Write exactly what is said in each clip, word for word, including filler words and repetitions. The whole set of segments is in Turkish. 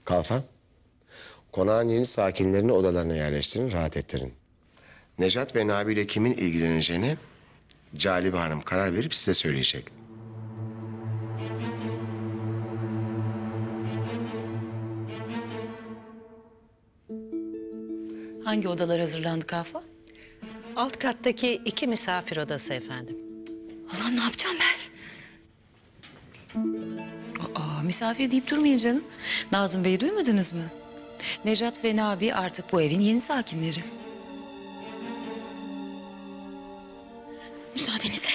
Kalfa, konağın yeni sakinlerini odalarına yerleştirin, rahat ettirin. Nejat ve Nabi ile kimin ilgileneceğine Calibe Hanım karar verip size söyleyecek. Hangi odalar hazırlandı Kalfa? Alt kattaki iki misafir odası efendim. Allah'ım ne yapacağım ben? Aa, misafir deyip durmayın canım. Nazım Bey'i duymadınız mı? Nejat ve Nabi artık bu evin yeni sakinleri. Müsaadenizle.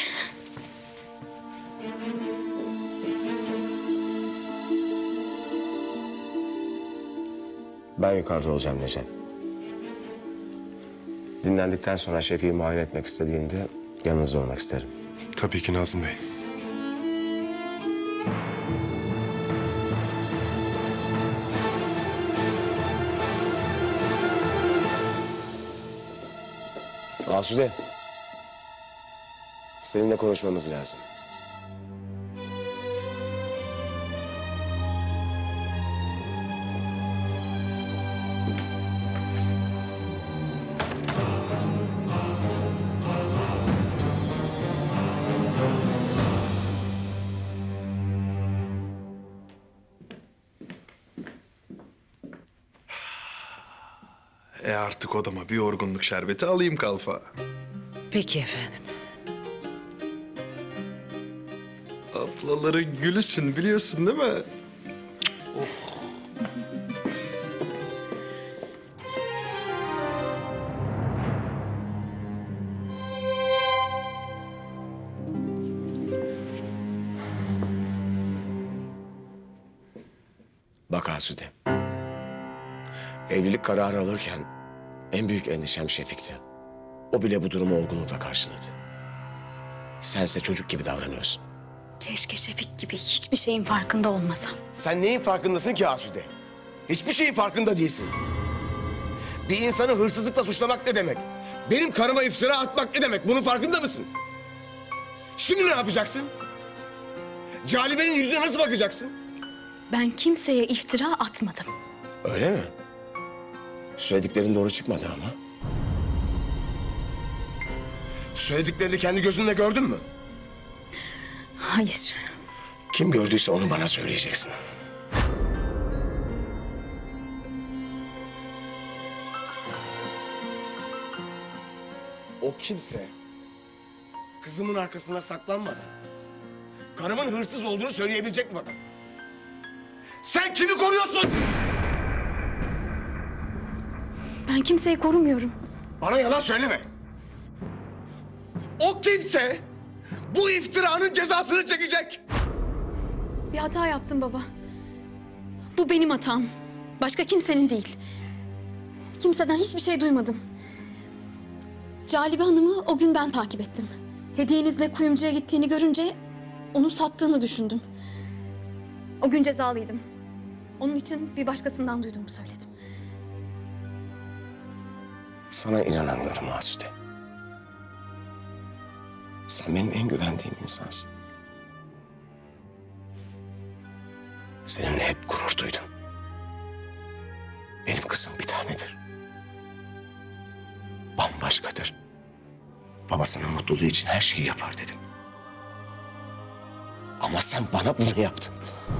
Ben yukarıda olacağım Nejat. Dinlendikten sonra Şefik'i muayene etmek istediğinde yanınızda olmak isterim. Tabii ki Nazım Bey. Asude, seninle konuşmamız lazım. E artık odama bir yorgunluk şerbeti alayım Kalfa. Peki efendim. Ablaların gülüsün biliyorsun değil mi? Oh. Bak Asude, evlilik kararı alırken en büyük endişem Şefik'ti. O bile bu durumu olgunlukla karşıladı. Sense çocuk gibi davranıyorsun. Keşke Şefik gibi hiçbir şeyin farkında olmasam. Sen neyin farkındasın ki Asude? Hiçbir şeyin farkında değilsin. Bir insanı hırsızlıkla suçlamak ne demek? Benim karıma iftira atmak ne demek? Bunun farkında mısın? Şimdi ne yapacaksın? Calibe'nin yüzüne nasıl bakacaksın? Ben kimseye iftira atmadım. Öyle mi? Söylediklerin doğru çıkmadı ama. Söylediklerini kendi gözünle gördün mü? Hayır. Kim gördüyse onu bana söyleyeceksin. O kimse kızımın arkasına saklanmadan karımın hırsız olduğunu söyleyebilecek mi bana? Sen kimi koruyorsun? Ben kimseyi korumuyorum. Bana yalan söyleme. O kimse bu iftiranın cezasını çekecek. Bir hata yaptım baba. Bu benim hatam. Başka kimsenin değil. Kimseden hiçbir şey duymadım. Calibe Hanım'ı o gün ben takip ettim. Hediyenizle kuyumcuya gittiğini görünce onu sattığını düşündüm. O gün cezalıydım. Onun için bir başkasından duyduğumu söyledim. Sana inanamıyorum Asude. Sen benim en güvendiğim insansın. Seninle hep gurur duydum. Benim kızım bir tanedir. Bambaşkadır. Babasının mutluluğu için her şeyi yapar dedim. Ama sen bana bunu yaptın.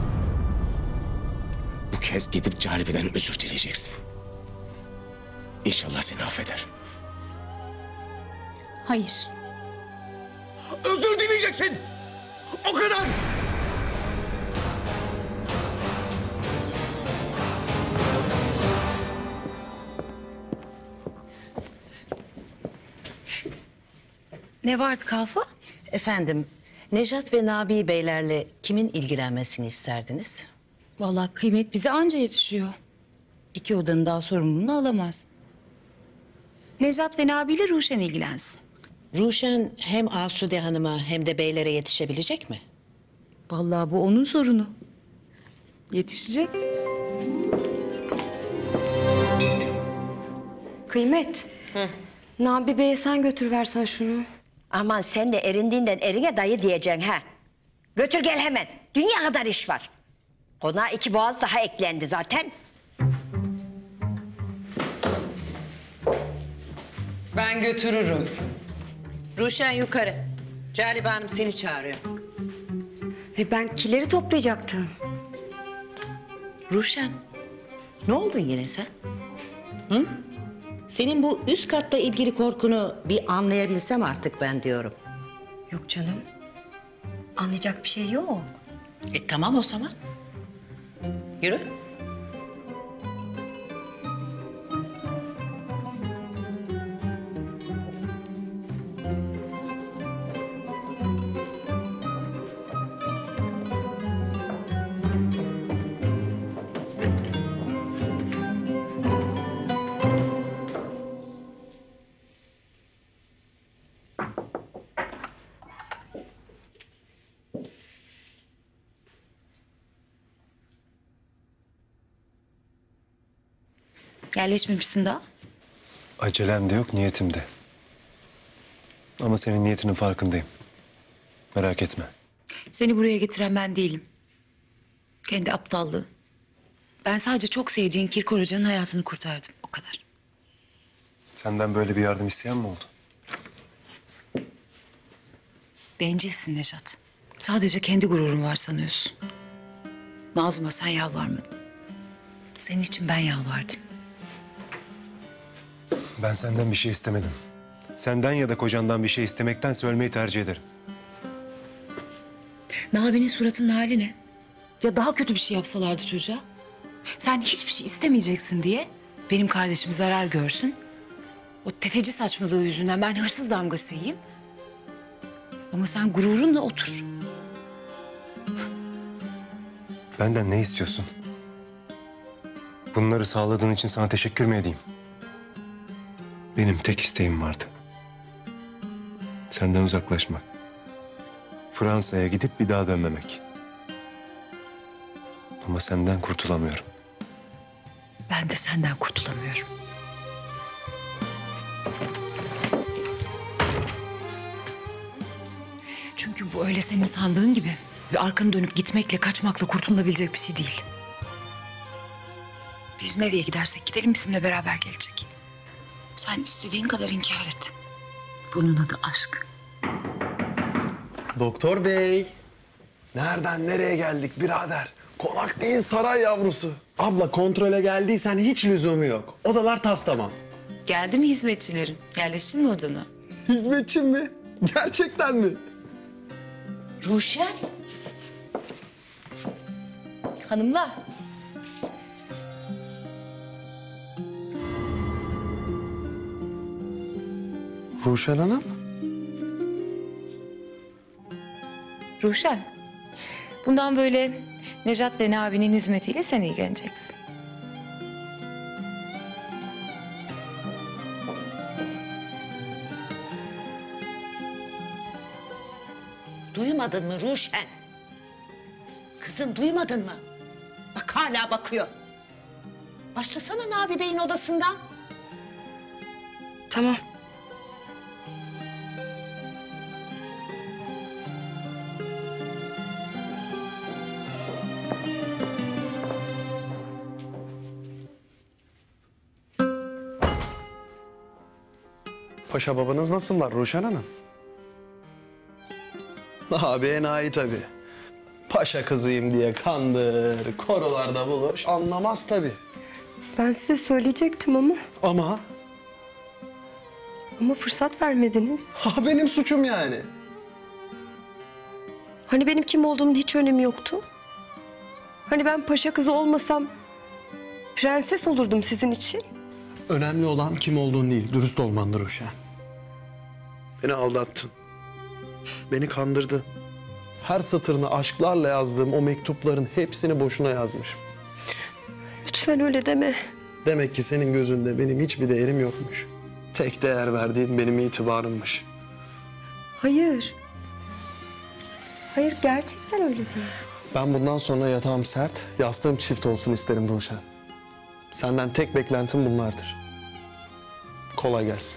Bu kez gidip Calibe'den özür dileyeceksin. İnşallah seni affeder. Hayır. Özür dileyeceksin. O kadar. Ne vardı Kalfa? Efendim, Nejat ve Nabi beylerle kimin ilgilenmesini isterdiniz? Vallahi kıymet bize anca yetişiyor. İki odanın daha sorumluluğunu alamaz. Nejat ve Nabi ile Ruşen ilgilensin. Ruşen hem Asude Hanım'a hem de beylere yetişebilecek mi? Vallahi bu onun sorunu. Yetişecek. Kıymet. Hı. Nabi Bey'e sen götürüversen şunu. Aman sen de erindiğinden erine dayı diyeceksin ha. Götür gel hemen. Dünya kadar iş var. Konağa iki boğaz daha eklendi zaten. Ben götürürüm. Ruşen yukarı. Calibe Hanım seni çağırıyor. E ben kileri toplayacaktım. Ruşen, ne oldun yine sen? Hı? Senin bu üst katla ilgili korkunu bir anlayabilsem artık ben diyorum. Yok canım. Anlayacak bir şey yok. E tamam o zaman. Yürü. Yerleşmemişsin daha. Acelem de yok, niyetim de. Ama senin niyetinin farkındayım. Merak etme. Seni buraya getiren ben değilim. Kendi aptallığı. Ben sadece çok sevdiğin Kirkor Hoca'nın hayatını kurtardım. O kadar. Senden böyle bir yardım isteyen mi oldu? Bencilsin Nejat. Sadece kendi gururun var sanıyorsun. Nazım'a sen yalvarmadın. Senin için ben yalvardım. Ben senden bir şey istemedim. Senden ya da kocandan bir şey istemektense ölmeyi tercih ederim. Nabi'nin suratının hali ne? Ya daha kötü bir şey yapsalardı çocuğa? Sen hiçbir şey istemeyeceksin diye benim kardeşim zarar görsün. O tefeci saçmalığı yüzünden ben hırsız damgası yiyeyim. Ama sen gururunla otur. Benden ne istiyorsun? Bunları sağladığın için sana teşekkür mü edeyim? Benim tek isteğim vardı. Senden uzaklaşmak. Fransa'ya gidip bir daha dönmemek. Ama senden kurtulamıyorum. Ben de senden kurtulamıyorum. Çünkü bu öyle senin sandığın gibi bir arkanı dönüp gitmekle, kaçmakla kurtulabilecek bir şey değil. Biz nereye gidersek gidelim bizimle beraber gelecek. Sen istediğin kadar inkar et. Bunun adı aşk. Doktor bey. Nereden nereye geldik birader? Konak değil saray yavrusu. Abla kontrole geldiysen hiç lüzumu yok. Odalar tas tamam. Geldi mi hizmetçilerin? Yerleştin mi odana? Hizmetçim mi? Gerçekten mi? Ruşen. Hanımlar. Ruşen Hanım. Ruşen. Bundan böyle Nejat ve Nabi'nin hizmetiyle sen ilgileneceksin. Duymadın mı Ruşen? Kızım duymadın mı? Bak hala bakıyor. Başlasana Nabi Bey'in odasından. Tamam. Paşa babanız nasıllar Ruşen Hanım? Abi enayi tabii. Paşa kızıyım diye kandır, korolarda buluş. Anlamaz tabii. Ben size söyleyecektim ama Ama ama fırsat vermediniz. ha benim suçum yani. Hani benim kim olduğumun hiç önemi yoktu. Hani ben paşa kızı olmasam prenses olurdum sizin için. Önemli olan kim olduğun değil, dürüst olmandır Ruşen. Beni aldattın. Beni kandırdın. Her satırını aşklarla yazdığım o mektupların hepsini boşuna yazmışım. Lütfen öyle deme. Demek ki senin gözünde benim hiçbir değerim yokmuş. Tek değer verdiğin benim itibarımmış. Hayır. Hayır gerçekten öyle değil. Ben bundan sonra yatağım sert, yastığım çift olsun isterim Ruşen. Senden tek beklentim bunlardır. Kolay gelsin.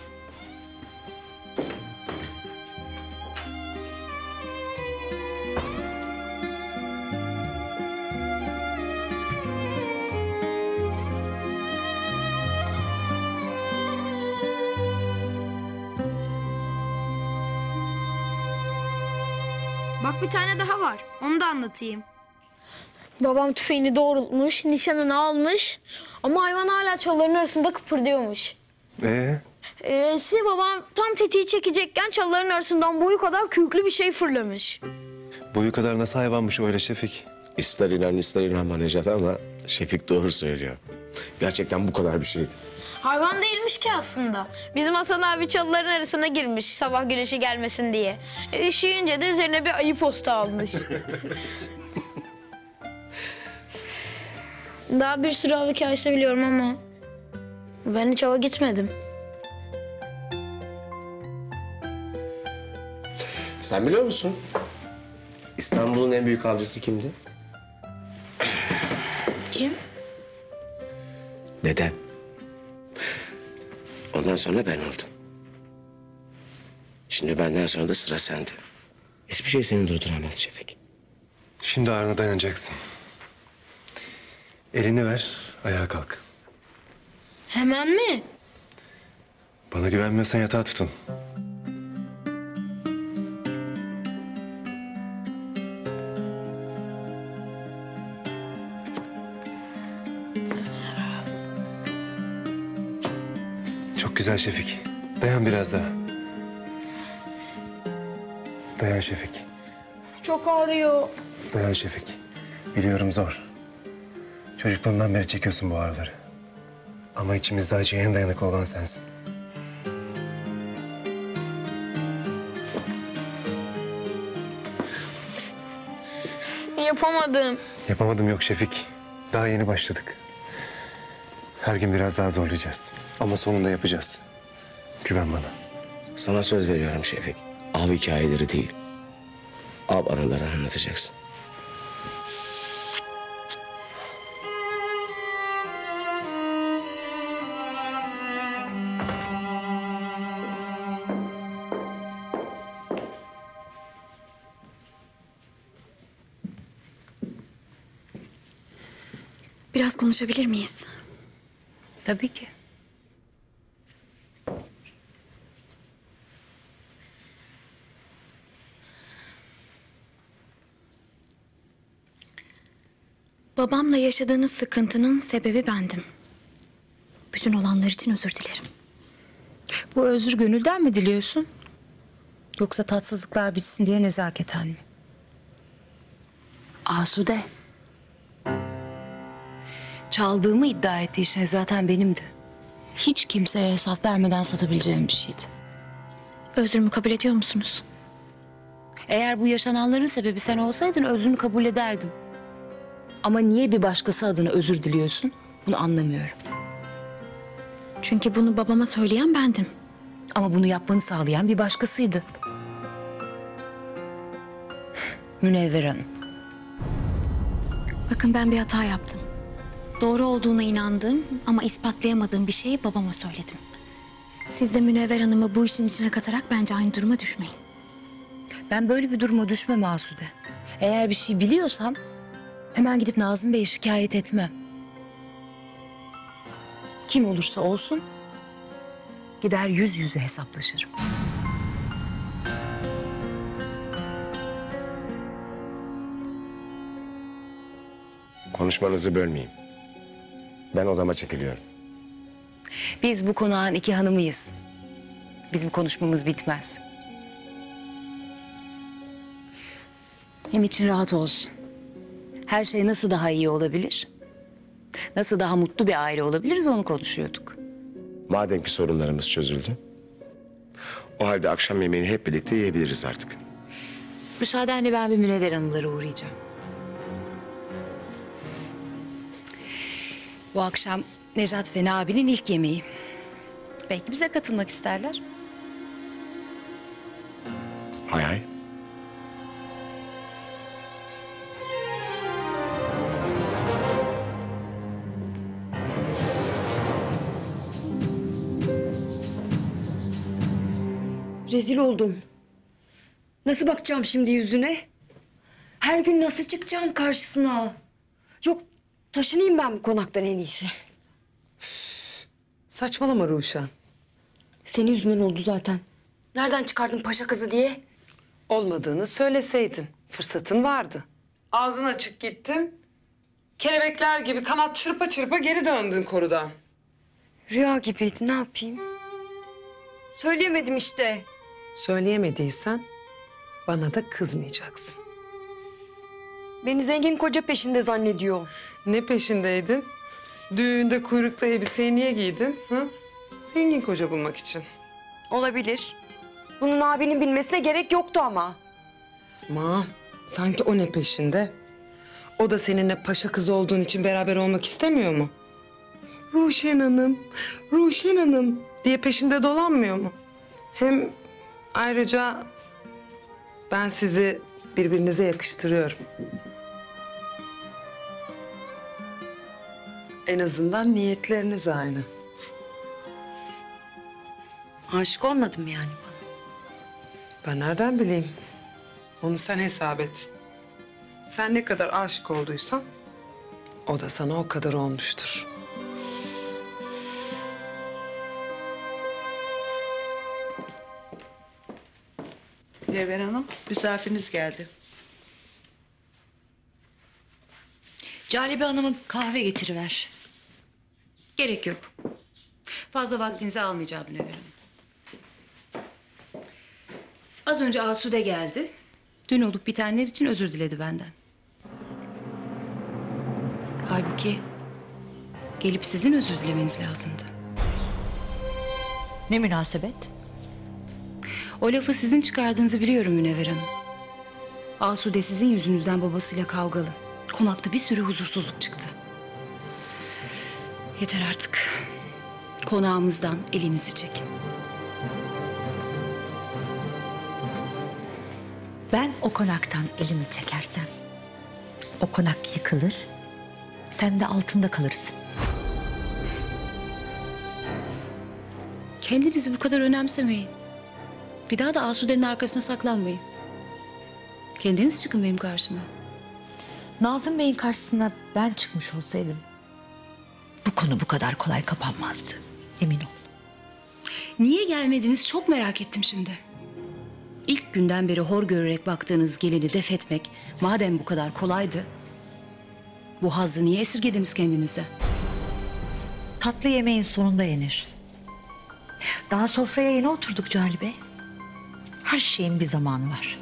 Bak bir tane daha var. Onu da anlatayım. Babam tüfeğini doğrultmuş, nişanını almış. Ama hayvan hala çalıların arasında kıpırdıyormuş. Ee? E'si babam tam tetiği çekecekken çalıların arasından boyu kadar kürklü bir şey fırlamış. Boyu kadar nasıl hayvanmış öyle Şefik? İster inan ister inanma Necat ama Şefik doğru söylüyor. Gerçekten bu kadar bir şeydi. Hayvan değilmiş ki aslında. Bizim Hasan abi çalıların arasına girmiş sabah güneşi gelmesin diye. E, üşüyünce de üzerine bir ayı postu almış. Daha bir sürü av hikayesi biliyorum ama ben hiç ava gitmedim. Sen biliyor musun? İstanbul'un en büyük avcısı kimdi? Kim? Dedem. Ondan sonra ben oldum. Şimdi benden sonra da sıra sende. Hiçbir şey seni durduramaz Şefik. Şimdi ağrına dayanacaksın. Elini ver, ayağa kalk. Hemen mi? Bana güvenmiyorsan yatağa tutun. Çok güzel Şefik. Dayan biraz daha. Dayan Şefik. Çok ağrıyor. Dayan Şefik. Biliyorum zor. Çocukluğundan beri çekiyorsun bu ağrıları. Ama içimizde acıya en dayanıklı olan sensin. Yapamadım. Yapamadım yok Şefik. Daha yeni başladık. Her gün biraz daha zorlayacağız. Ama sonunda yapacağız. Güven bana. Sana söz veriyorum Şefik. Av hikayeleri değil. Av anıları anlatacaksın. Biraz konuşabilir miyiz? Tabii ki. Babamla yaşadığınız sıkıntının sebebi bendim. Bütün olanlar için özür dilerim. Bu özür gönülden mi diliyorsun? Yoksa tatsızlıklar bitsin diye nezaketen mi? Asude. Çaldığımı iddia ettiği şey zaten benimdi. Hiç kimseye hesap vermeden satabileceğim bir şeydi. Özrümü kabul ediyor musunuz? Eğer bu yaşananların sebebi sen olsaydın özrünü kabul ederdim. Ama niye bir başkası adına özür diliyorsun? Bunu anlamıyorum. Çünkü bunu babama söyleyen bendim. Ama bunu yapmanı sağlayan bir başkasıydı. Münevver Hanım. Bakın ben bir hata yaptım. Doğru olduğuna inandığım ama ispatlayamadığım bir şeyi babama söyledim. Siz de Münevver Hanım'ı bu işin içine katarak bence aynı duruma düşmeyin. Ben böyle bir duruma düşmem Asude. Eğer bir şey biliyorsam hemen gidip Nazım Bey'e şikayet etmem. Kim olursa olsun gider yüz yüze hesaplaşırım. Konuşmanızı bölmeyeyim. Ben odama çekiliyorum. Biz bu konağın iki hanımıyız. Bizim konuşmamız bitmez. Hem için rahat olsun. Her şey nasıl daha iyi olabilir? Nasıl daha mutlu bir aile olabiliriz onu konuşuyorduk. Madem ki sorunlarımız çözüldü. O halde akşam yemeğini hep birlikte yiyebiliriz artık. Müsaadenle ben bir Münevver Hanımlara uğrayacağım. Bu akşam Necat Fena abinin ilk yemeği. Belki bize katılmak isterler. Hay hay. Rezil oldum. Nasıl bakacağım şimdi yüzüne? Her gün nasıl çıkacağım karşısına? Yok, taşınayım ben bu konaktan en iyisi. Saçmalama Ruşen. Senin yüzünden oldu zaten. Nereden çıkardın paşa kızı diye? Olmadığını söyleseydin. Fırsatın vardı. Ağzın açık gittin. Kelebekler gibi kanat çırpa çırpa geri döndün korudan. Rüya gibiydi, ne yapayım? Söyleyemedim işte. Söyleyemediysen bana da kızmayacaksın. Beni zengin koca peşinde zannediyor. Ne peşindeydin? Düğünde kuyruklu elbiseyi niye giydin? Hı? Zengin koca bulmak için. Olabilir. Bunun abinin bilmesine gerek yoktu ama. Aman sanki o ne peşinde? O da seninle paşa kızı olduğun için beraber olmak istemiyor mu? Ruşen Hanım, Ruşen Hanım diye peşinde dolanmıyor mu? Hem ayrıca ben sizi birbirinize yakıştırıyorum. En azından niyetleriniz aynı. Aşık olmadım yani bana. Ben nereden bileyim? Onu sen hesap et. Sen ne kadar aşık olduysan o da sana o kadar olmuştur. Reveren Hanım, misafiriniz geldi. Calibe Hanım'a kahve getiriver. Gerek yok. Fazla vaktinizi almayacağım Münevver Hanım. Az önce Asude geldi. Dün olup bitenler için özür diledi benden. Halbuki gelip sizin özür dilemeniz lazımdı. Ne münasebet? O lafı sizin çıkardığınızı biliyorum Münevver Hanım. Asude sizin yüzünüzden babasıyla kavgalı. Konakta bir sürü huzursuzluk çıktı. Yeter artık. Konağımızdan elinizi çekin. Ben o konaktan elimi çekersem o konak yıkılır, sen de altında kalırsın. Kendinizi bu kadar önemsemeyin. Bir daha da Asude'nin arkasına saklanmayın. Kendiniz çıkın benim karşıma. Nazım Bey'in karşısına ben çıkmış olsaydım bu konu bu kadar kolay kapanmazdı. Emin ol. Niye gelmediniz çok merak ettim şimdi. İlk günden beri hor görerek baktığınız gelini def etmek madem bu kadar kolaydı, bu hazzı niye esirgediniz kendinize? Tatlı yemeğin sonunda yenir. Daha sofraya yeni oturduk Calibe. Her şeyin bir zamanı var.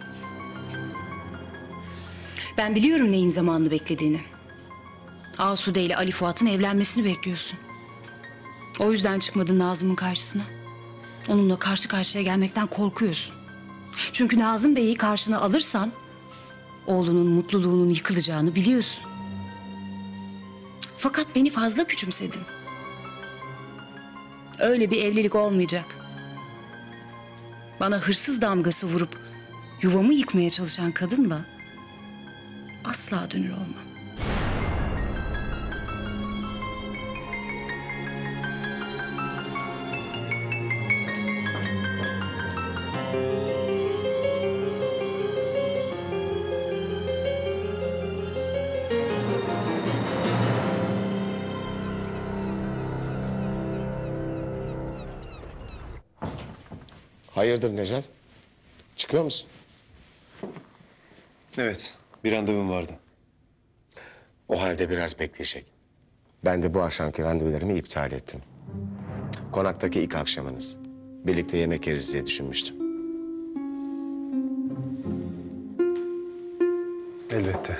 Ben biliyorum neyin zamanını beklediğini. Asude ile Ali Fuat'ın evlenmesini bekliyorsun. O yüzden çıkmadın Nazım'ın karşısına. Onunla karşı karşıya gelmekten korkuyorsun. Çünkü Nazım Bey'i karşına alırsan oğlunun mutluluğunun yıkılacağını biliyorsun. Fakat beni fazla küçümsedin. Öyle bir evlilik olmayacak. Bana hırsız damgası vurup yuvamı yıkmaya çalışan kadınla asla dönür olmam. Hayırdır Necat? Çıkıyor musun? Evet, bir randevum vardı. O halde biraz bekleyecek. Ben de bu akşamki randevularımı iptal ettim. Konaktaki ilk akşamınız. Birlikte yemek yeriz diye düşünmüştüm. Elbette.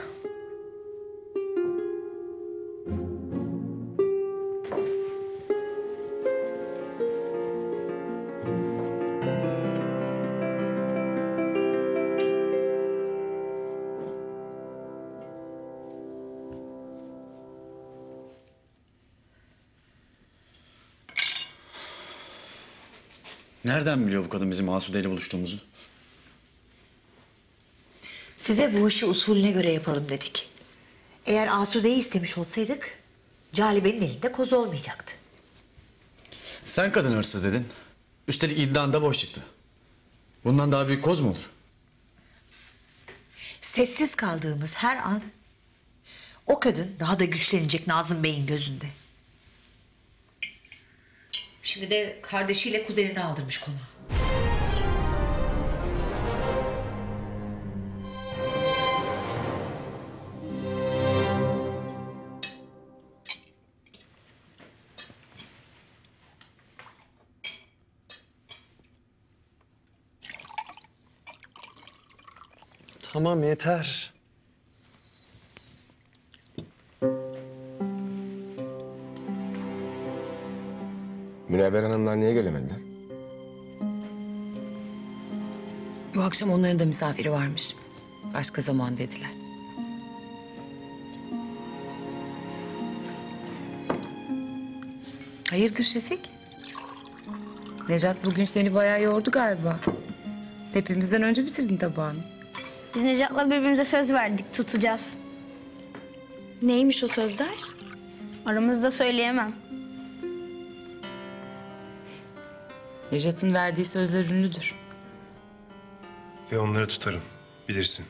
Nereden biliyor bu kadın bizim Asude ile buluştuğumuzu? Size bu işi usulüne göre yapalım dedik. Eğer Asude'yi istemiş olsaydık Calibe'nin elinde koz olmayacaktı. Sen kadın hırsız dedin. Üstelik iddian da boş çıktı. Bundan daha büyük koz mu olur? Sessiz kaldığımız her an o kadın daha da güçlenecek Nazım Bey'in gözünde. Şimdi de kardeşiyle kuzenini aldırmış konağa. Tamam yeter. Münevver Hanımlar niye gelemediler? Bu akşam onların da misafiri varmış. Başka zaman dediler. Hayırdır Şefik? Necat bugün seni bayağı yordu galiba. Hepimizden önce bitirdin tabağını. Biz Necat'la birbirimize söz verdik, tutacağız. Neymiş o sözler? Aramızda söyleyemem. Necat'ın verdiği sözler ünlüdür. Ve onları tutarım, bilirsin.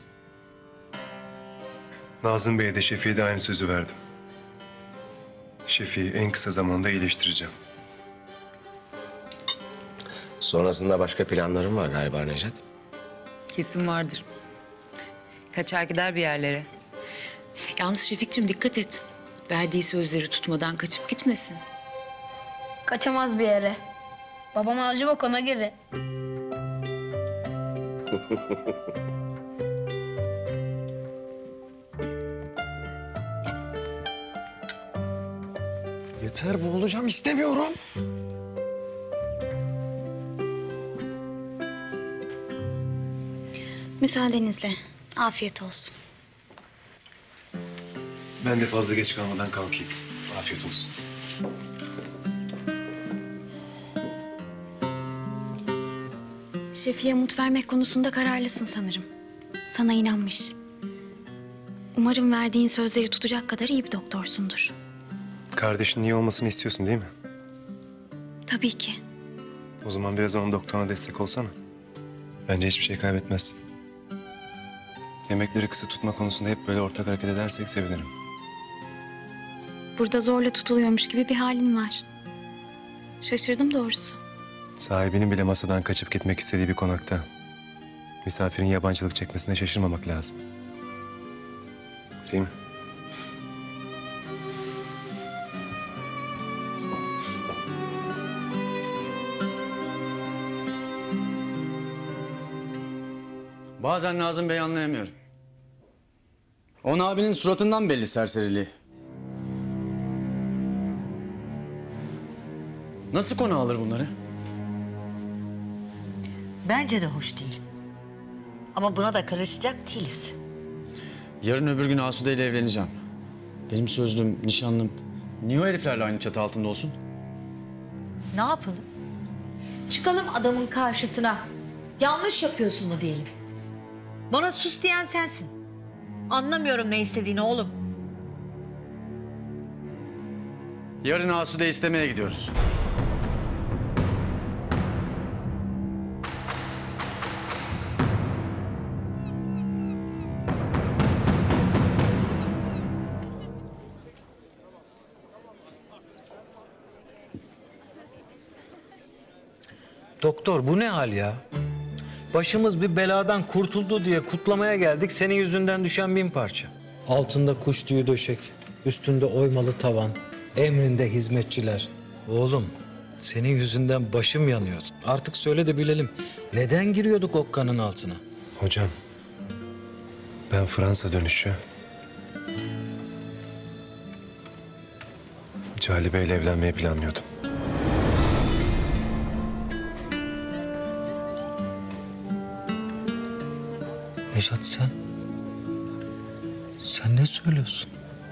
Nazım Bey'e de Şefik'e de aynı sözü verdim. Şefik'i en kısa zamanda iyileştireceğim. Sonrasında başka planlarım var galiba Necat. Kesin vardır. Kaçar gider bir yerlere. Yalnız Şefik'cim dikkat et. Verdiği sözleri tutmadan kaçıp gitmesin. Kaçamaz bir yere. Babam avcı bak ona göre. Yeter, boğulacağım, istemiyorum. Müsaadenizle. Afiyet olsun. Ben de fazla geç kalmadan kalkayım. Afiyet olsun. Şefi'ye umut vermek konusunda kararlısın sanırım. Sana inanmış. Umarım verdiğin sözleri tutacak kadar iyi bir doktorsundur. Kardeşin iyi olmasını istiyorsun değil mi? Tabii ki. O zaman biraz onun doktoruna destek olsana. Bence hiçbir şey kaybetmezsin. Yemekleri kısa tutma konusunda hep böyle ortak hareket edersek sevinirim. Burada zorla tutuluyormuş gibi bir halin var. Şaşırdım doğrusu. Sahibinin bile masadan kaçıp gitmek istediği bir konakta misafirin yabancılık çekmesine şaşırmamak lazım. Değil mi? Bazen Nazım Bey'i anlayamıyorum. On abinin suratından belli serseriliği. Nasıl konu alır bunları? Bence de hoş değil. Ama buna da karışacak değiliz. Yarın öbür gün Asude ile evleneceğim. Benim sözlüm, nişanlım. Niye o heriflerle aynı çatı altında olsun? Ne yapalım? Çıkalım adamın karşısına. Yanlış yapıyorsun mu diyelim. Bana sus diyen sensin. Anlamıyorum ne istediğini oğlum. Yarın Asude istemeye gidiyoruz. Doktor bu ne hal ya? Başımız bir beladan kurtuldu diye kutlamaya geldik. Senin yüzünden düşen bin parça. Altında kuş tüyü döşek, üstünde oymalı tavan, emrinde hizmetçiler. Oğlum, senin yüzünden başım yanıyordu. Artık söyle de bilelim. Neden giriyorduk okkanın altına? Hocam, ben Fransa dönüşü Calibe ile evlenmeyi planlıyordum. Nejat sen... Sen ne söylüyorsun?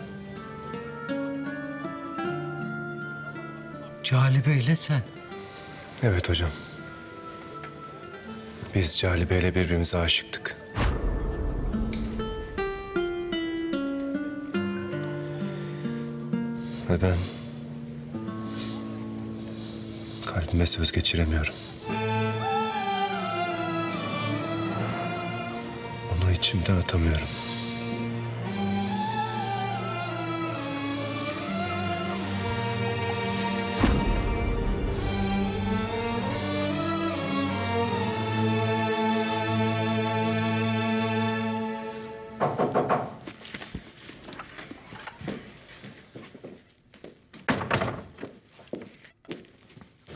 Calibe ile sen. Evet hocam. Biz Calibe ile birbirimize aşıktık. Ve ben kalbime söz geçiremiyorum. Onu içimden atamıyorum.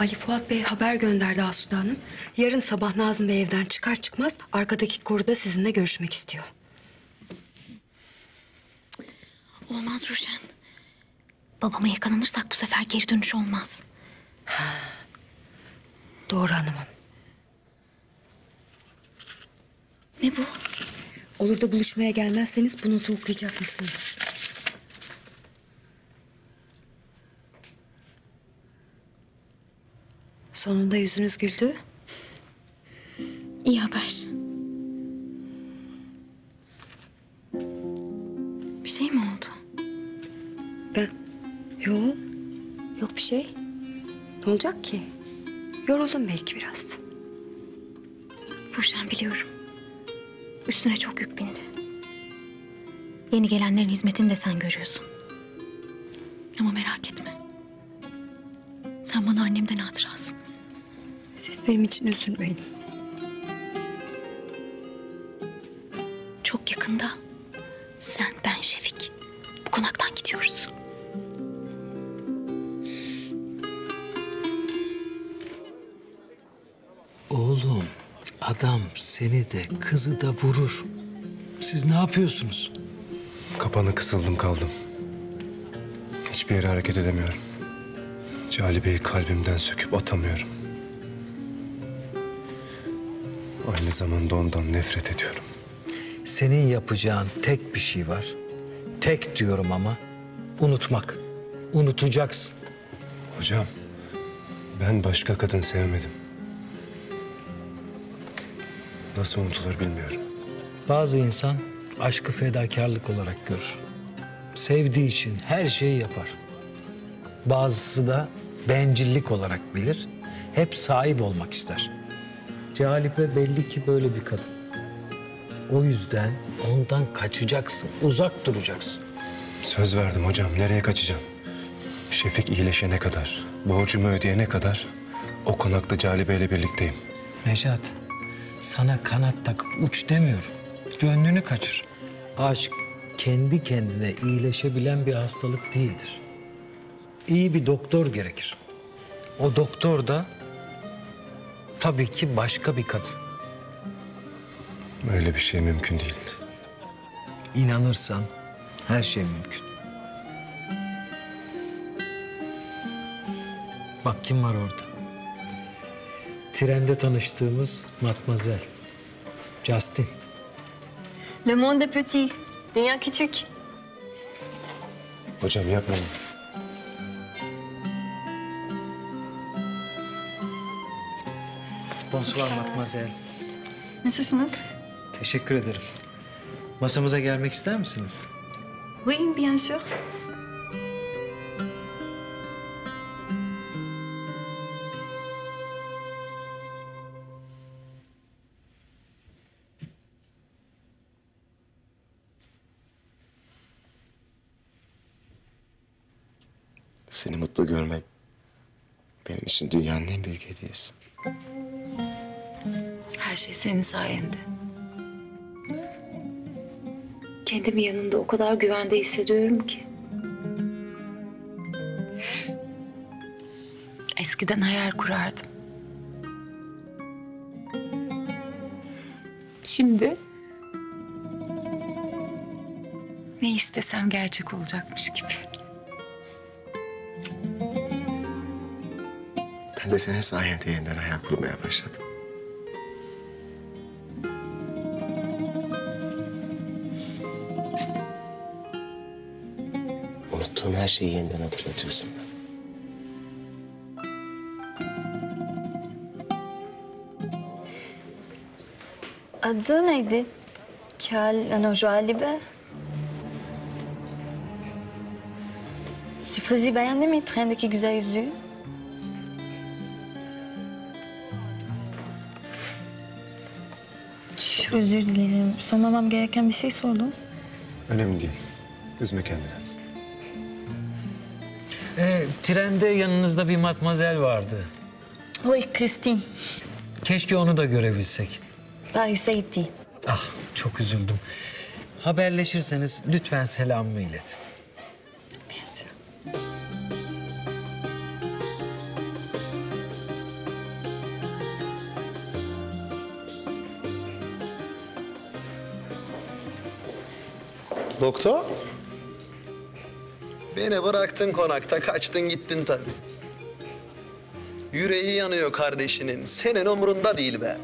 Ali Fuat Bey haber gönderdi Asude Hanım. Yarın sabah Nazım Bey evden çıkar çıkmaz arkadaki koruda sizinle görüşmek istiyor. Olmaz Ruşen. Babama yakalanırsak bu sefer geri dönüş olmaz. Doğru hanımım. Ne bu? Olur da buluşmaya gelmezseniz bu notu okuyacak mısınız? Sonunda yüzünüz güldü. İyi haber. Bir şey mi oldu? Ben... Yok. Yok bir şey. Ne olacak ki? Yoruldum belki biraz. Ruşen biliyorum. Üstüne çok yük bindi. Yeni gelenlerin hizmetini de sen görüyorsun. Ama merak etme. Sen bana annemden hatırasın. Siz benim için üzülmeyin. Çok yakında sen, ben, Şefik bu konaktan gidiyoruz. Oğlum, adam seni de kızı da vurur. Siz ne yapıyorsunuz? Kapana kısıldım kaldım. Hiçbir yere hareket edemiyorum. Calibe'yi kalbimden söküp atamıyorum. Aynı zamanda ondan nefret ediyorum. Senin yapacağın tek bir şey var. Tek diyorum ama unutmak. Unutacaksın. Hocam, ben başka kadın sevmedim. Nasıl unutulur bilmiyorum. Bazı insan aşkı fedakarlık olarak görür. Sevdiği için her şeyi yapar. Bazısı da bencillik olarak bilir. Hep sahip olmak ister. Calibe belli ki böyle bir kadın. O yüzden ondan kaçacaksın, uzak duracaksın. Söz verdim hocam, nereye kaçacağım? Şefik iyileşene kadar, borcumu ödeyene kadar o konakta Calibe ile birlikteyim. Nejat, sana kanat takıp uç demiyorum. Gönlünü kaçır. Aşk kendi kendine iyileşebilen bir hastalık değildir. İyi bir doktor gerekir. O doktor da tabii ki başka bir kadın. Öyle bir şey mümkün değil. İnanırsan her şey mümkün. Bak kim var orada. Trende tanıştığımız Matmazel. Justin. Le monde est petit. Dünya küçük. Hocam yapmayın. Bonsoir Matmazel. Nasılsınız? Teşekkür ederim. Masamıza gelmek ister misiniz? Oui, bien sûr. Seni mutlu görmek benim için dünyanın en büyük hediyesi. Her şey senin sayende. Kendimi yanında o kadar güvende hissediyorum ki. Eskiden hayal kurardım. Şimdi ne istesem gerçek olacakmış gibi. Ben de senin sayende yeniden hayal kurmaya başladım. Unuttuğum her şeyi yeniden hatırlatıyorsun bana. Adı neydi? Kel, ano, Calibe. Sürprizi beğendin mi? Trendeki güzel yüzüğü. Özür dilerim. Sormamam gereken bir şey sordum. Önemli değil. Üzme kendini. Ee, trende yanınızda bir matmazel vardı. Oui, Christine. Keşke onu da görebilsek. Paris'e gitti. Ah, çok üzüldüm. Haberleşirseniz lütfen selamımı iletin. Bien sûr. Doktor? Beni bıraktın konakta, kaçtın gittin tabii. Yüreği yanıyor kardeşinin, senin umurunda değil be.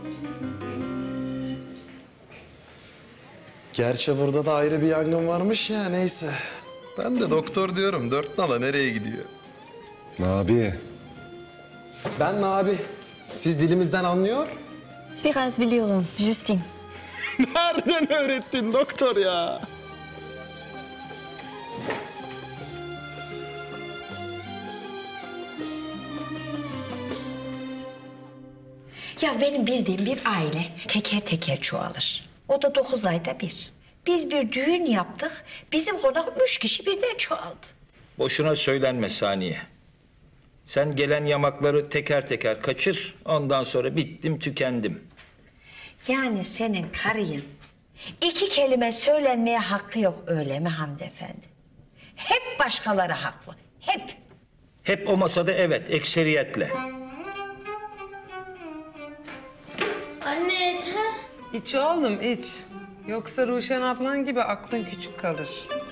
Gerçi burada da ayrı bir yangın varmış ya, neyse. Ben de doktor diyorum, dört nala nereye gidiyor? Abi. Ben abi. Siz dilimizden anlıyor? Biraz biliyorum, Justin. Nereden öğrettin doktor ya? Ya benim bildiğim bir aile teker teker çoğalır. O da dokuz ayda bir. Biz bir düğün yaptık, bizim konak üç kişi birden çoğaldı. Boşuna söylenme Saniye. Sen gelen yamakları teker teker kaçır, ondan sonra bittim tükendim. Yani senin karıyın iki kelime söylenmeye hakkı yok öyle mi Hamdi Efendi? Hep başkaları haklı, hep. Hep o masada evet, ekseriyetle. Anne yeter. İç oğlum iç. Yoksa Ruşen ablan gibi aklın küçük kalır.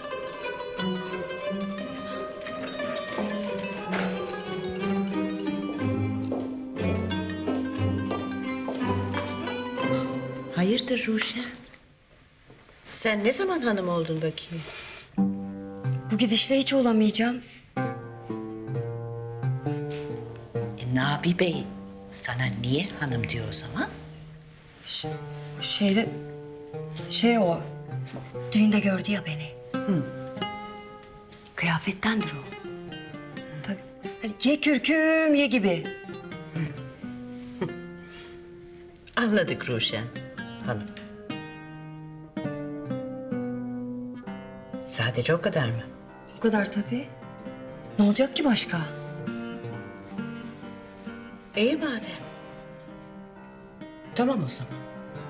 Hayırdır Ruşen? Sen ne zaman hanım oldun bakayım? Bu gidişle hiç olamayacağım. E, Nabi Bey sana niye hanım diyor o zaman? Ş- şeyde... Şey o... Düğünde gördü ya beni. Hı. Kıyafettendir o. Tabii. Hani ye kürküm ye gibi. Anladık Ruşen hanım. Sadece o kadar mı? O kadar tabii. Ne olacak ki başka? İyi madem. Tamam o zaman.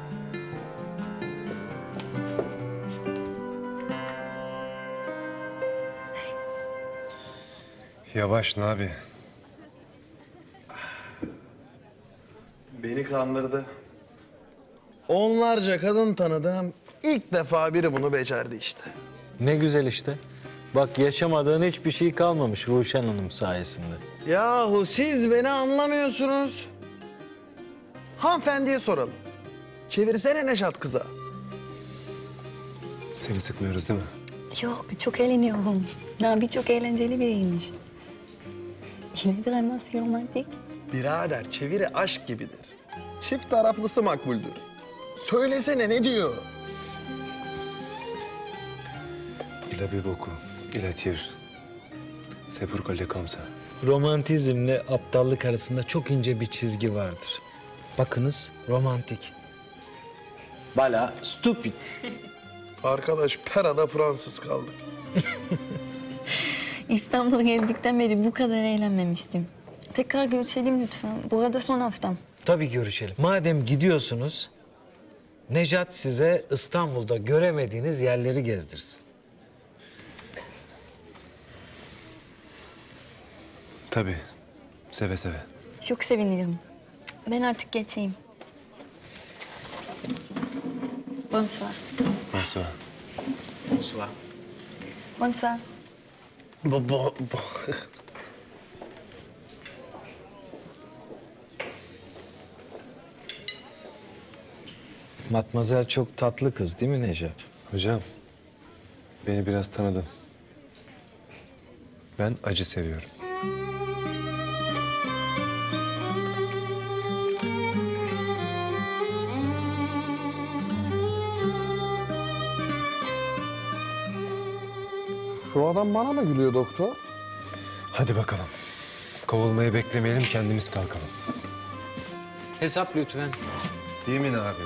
Yavaş Nabi. Beni kandırdı. Onlarca kadın tanıdım. İlk defa biri bunu becerdi işte. Ne güzel işte. Bak yaşamadığın hiçbir şey kalmamış Ruşen Hanım sayesinde. Yahu siz beni anlamıyorsunuz. Hanımefendiye soralım. Çevirsene Neşat kıza. Seni sıkmıyoruz değil mi? Yok, çok eğleniyorum. Nabi çok eğlenceli biriymiş. Il est vraiment si romantik. Birader çeviri aşk gibidir. Çift taraflısı makbuldür. Söylesene ne diyor? Il a bu beaucoup. Il attire. C'est pourquoi il est comme ça. Romantizmle aptallık arasında çok ince bir çizgi vardır. Bakınız romantik. Bala stupid. Arkadaş Pera'da Fransız kaldık. İstanbul'a geldikten beri bu kadar eğlenmemiştim. Tekrar görüşelim lütfen. Bu arada son haftam. Tabii görüşelim. Madem gidiyorsunuz, Nejat size İstanbul'da göremediğiniz yerleri gezdirsin. Tabii. Seve seve. Çok sevinirim. Ben artık geçeyim. Bonsoir. Bonsoir. Bonsoir. Bonsoir. Bu, bu, bu. Matmazel çok tatlı kız değil mi Nejat? Hocam, beni biraz tanıdın. Ben acı seviyorum. Şu adam bana mı gülüyor doktor? Hadi bakalım. Kovulmayı beklemeyelim, kendimiz kalkalım. Hesap lütfen. Değil mi abi?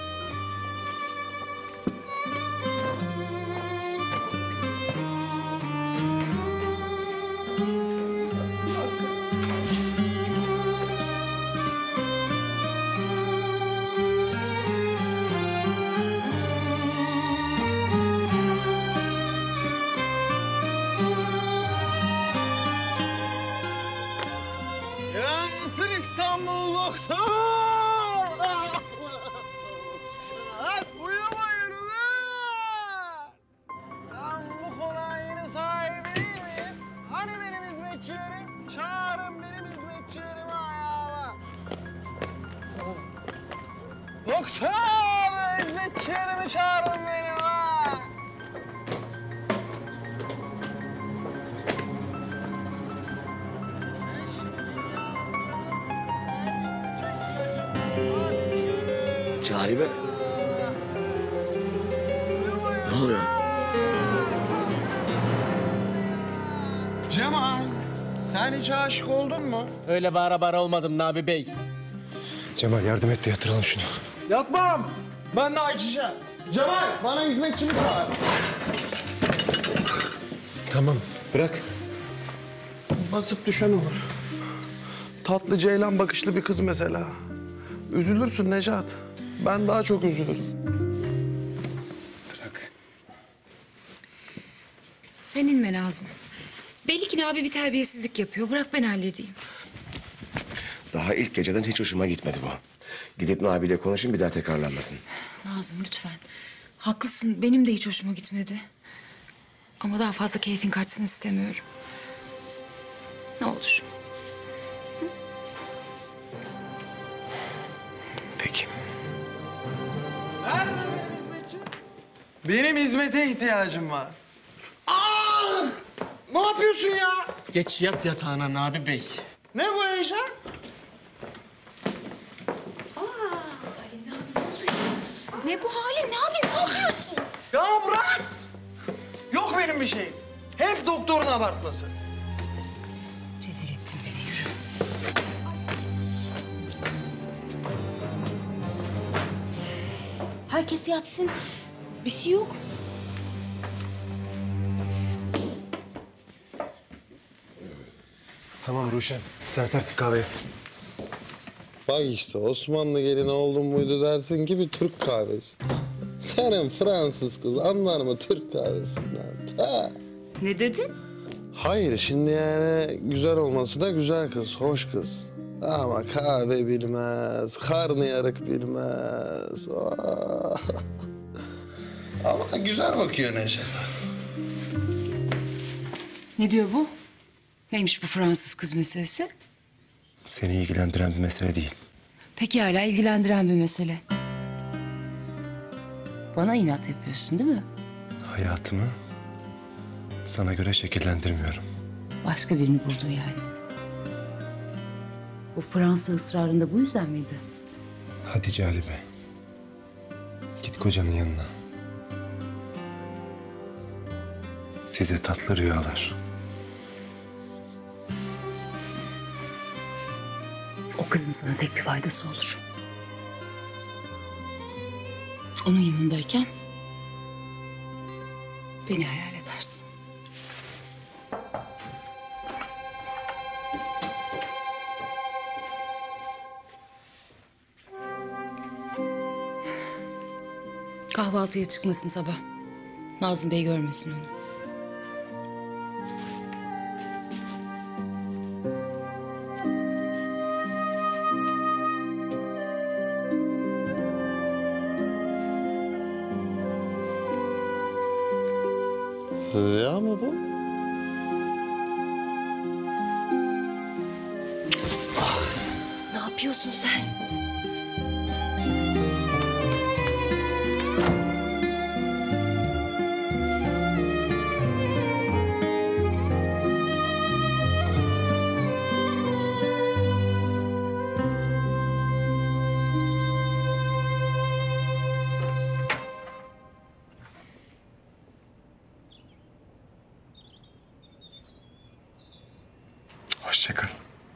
Yansın İstanbul doktor! Hep uyumayın ulan! hizmetçilerim, çağırın benim hizmetçilerimi ayağıma. Doktor, hizmetçilerimi çağırın benim ha. Caribe. Ne oluyor? Cemal, sen hiç aşık oldun mu? Öyle bağıra bağıra olmadım Nabi Bey. Cemal yardım et de yatıralım şunu. Yatmam. Ben de açacağım. Cemal, bana hizmetçimi çağır. Tamam, bırak. Basıp düşen olur. Tatlı ceylan bakışlı bir kız mesela. Üzülürsün Necat. Ben daha çok üzülürüm. Bırak. Sen inme Nazım. Belli ki abi bir terbiyesizlik yapıyor. Bırak ben halledeyim. Daha ilk geceden hiç hoşuma gitmedi bu. Gidip Nabi'yle konuşayım bir daha tekrarlanmasın. Nazım lütfen. Haklısın. Benim de hiç hoşuma gitmedi. Ama daha fazla keyfin kaçsın istemiyorum. Ne olur. Peki. Nerede benim hizmetçim? Benim hizmete ihtiyacım var. Aa! Ne yapıyorsun ya? Geç yat yatağına Nabi Bey. Ne bu heyecan? Ne bu halin? Ne yapayım? Ne yapıyorsun? Ya bırak! Yok benim bir şeyim. Hep doktorun abartması. Rezil ettin beni. Yürü. Herkes yatsın. Bir şey yok. Tamam Ruşen, sen sert bir kahve yap. Bak işte Osmanlı gelini oldun muydu dersin gibi Türk kahvesi. Senin Fransız kız anlar mı Türk kahvesinden? Ha. Ne dedin? Hayır şimdi yani güzel olması da güzel kız, hoş kız. Ama kahve bilmez, karnıyarık bilmez. Oh. Ama güzel bakıyor Neşet. Ne diyor bu? Neymiş bu Fransız kız meselesi? Seni ilgilendiren bir mesele değil. Peki hala ilgilendiren bir mesele. Bana inat yapıyorsun değil mi? Hayatımı sana göre şekillendirmiyorum. Başka birini buldun yani. Bu Fransa ısrarında bu yüzden miydi? Hadi Calibe. Git kocanın yanına. Size tatlı rüyalar. O kızın sana tek bir faydası olur. Onun yanındayken beni hayal edersin. Kahvaltıya çıkmasın sabah. Nazım Bey görmesin onu. Rüya mı bu? Ne yapıyorsun sen? Hoşça kal.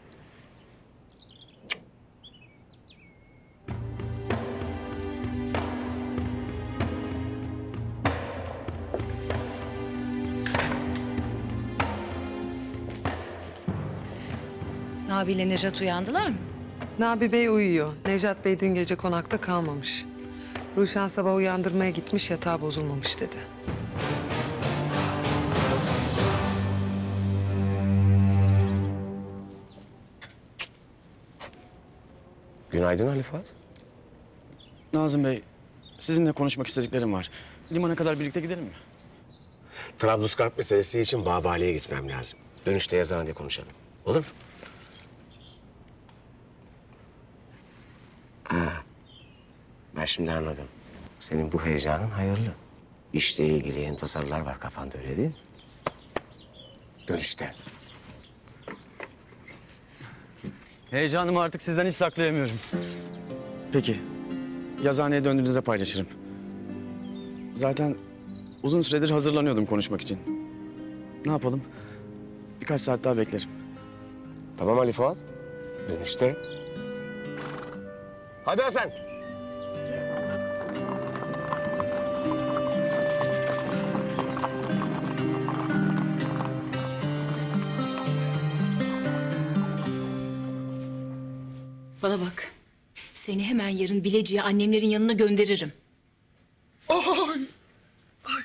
Nabi ile Nejat uyandılar mı? Nabi Bey uyuyor. Necat Bey dün gece konakta kalmamış. Ruşen sabah uyandırmaya gitmiş, yatağı bozulmamış dedi. Günaydın Ali Fuat. Nazım Bey, sizinle konuşmak istediklerim var. Limana kadar birlikte gidelim mi? Trablusgarp meselesi için Babali'ye gitmem lazım. Dönüşte yazıhanede konuşalım. Olur mu? Ha. Ben şimdi anladım. Senin bu heyecanın hayırlı. İşle ilgili yeni tasarılar var kafanda, öyle değil mi? Dönüşte. Heyecanımı artık sizden hiç saklayamıyorum. Peki. Yazıhaneye döndüğünüzde paylaşırım. Zaten uzun süredir hazırlanıyordum konuşmak için. Ne yapalım? Birkaç saat daha beklerim. Tamam Ali Fuat. Dönüşte. Hadi Hasan. Bana bak. Seni hemen yarın Bilecik'e annemlerin yanına gönderirim. Ay. Ay.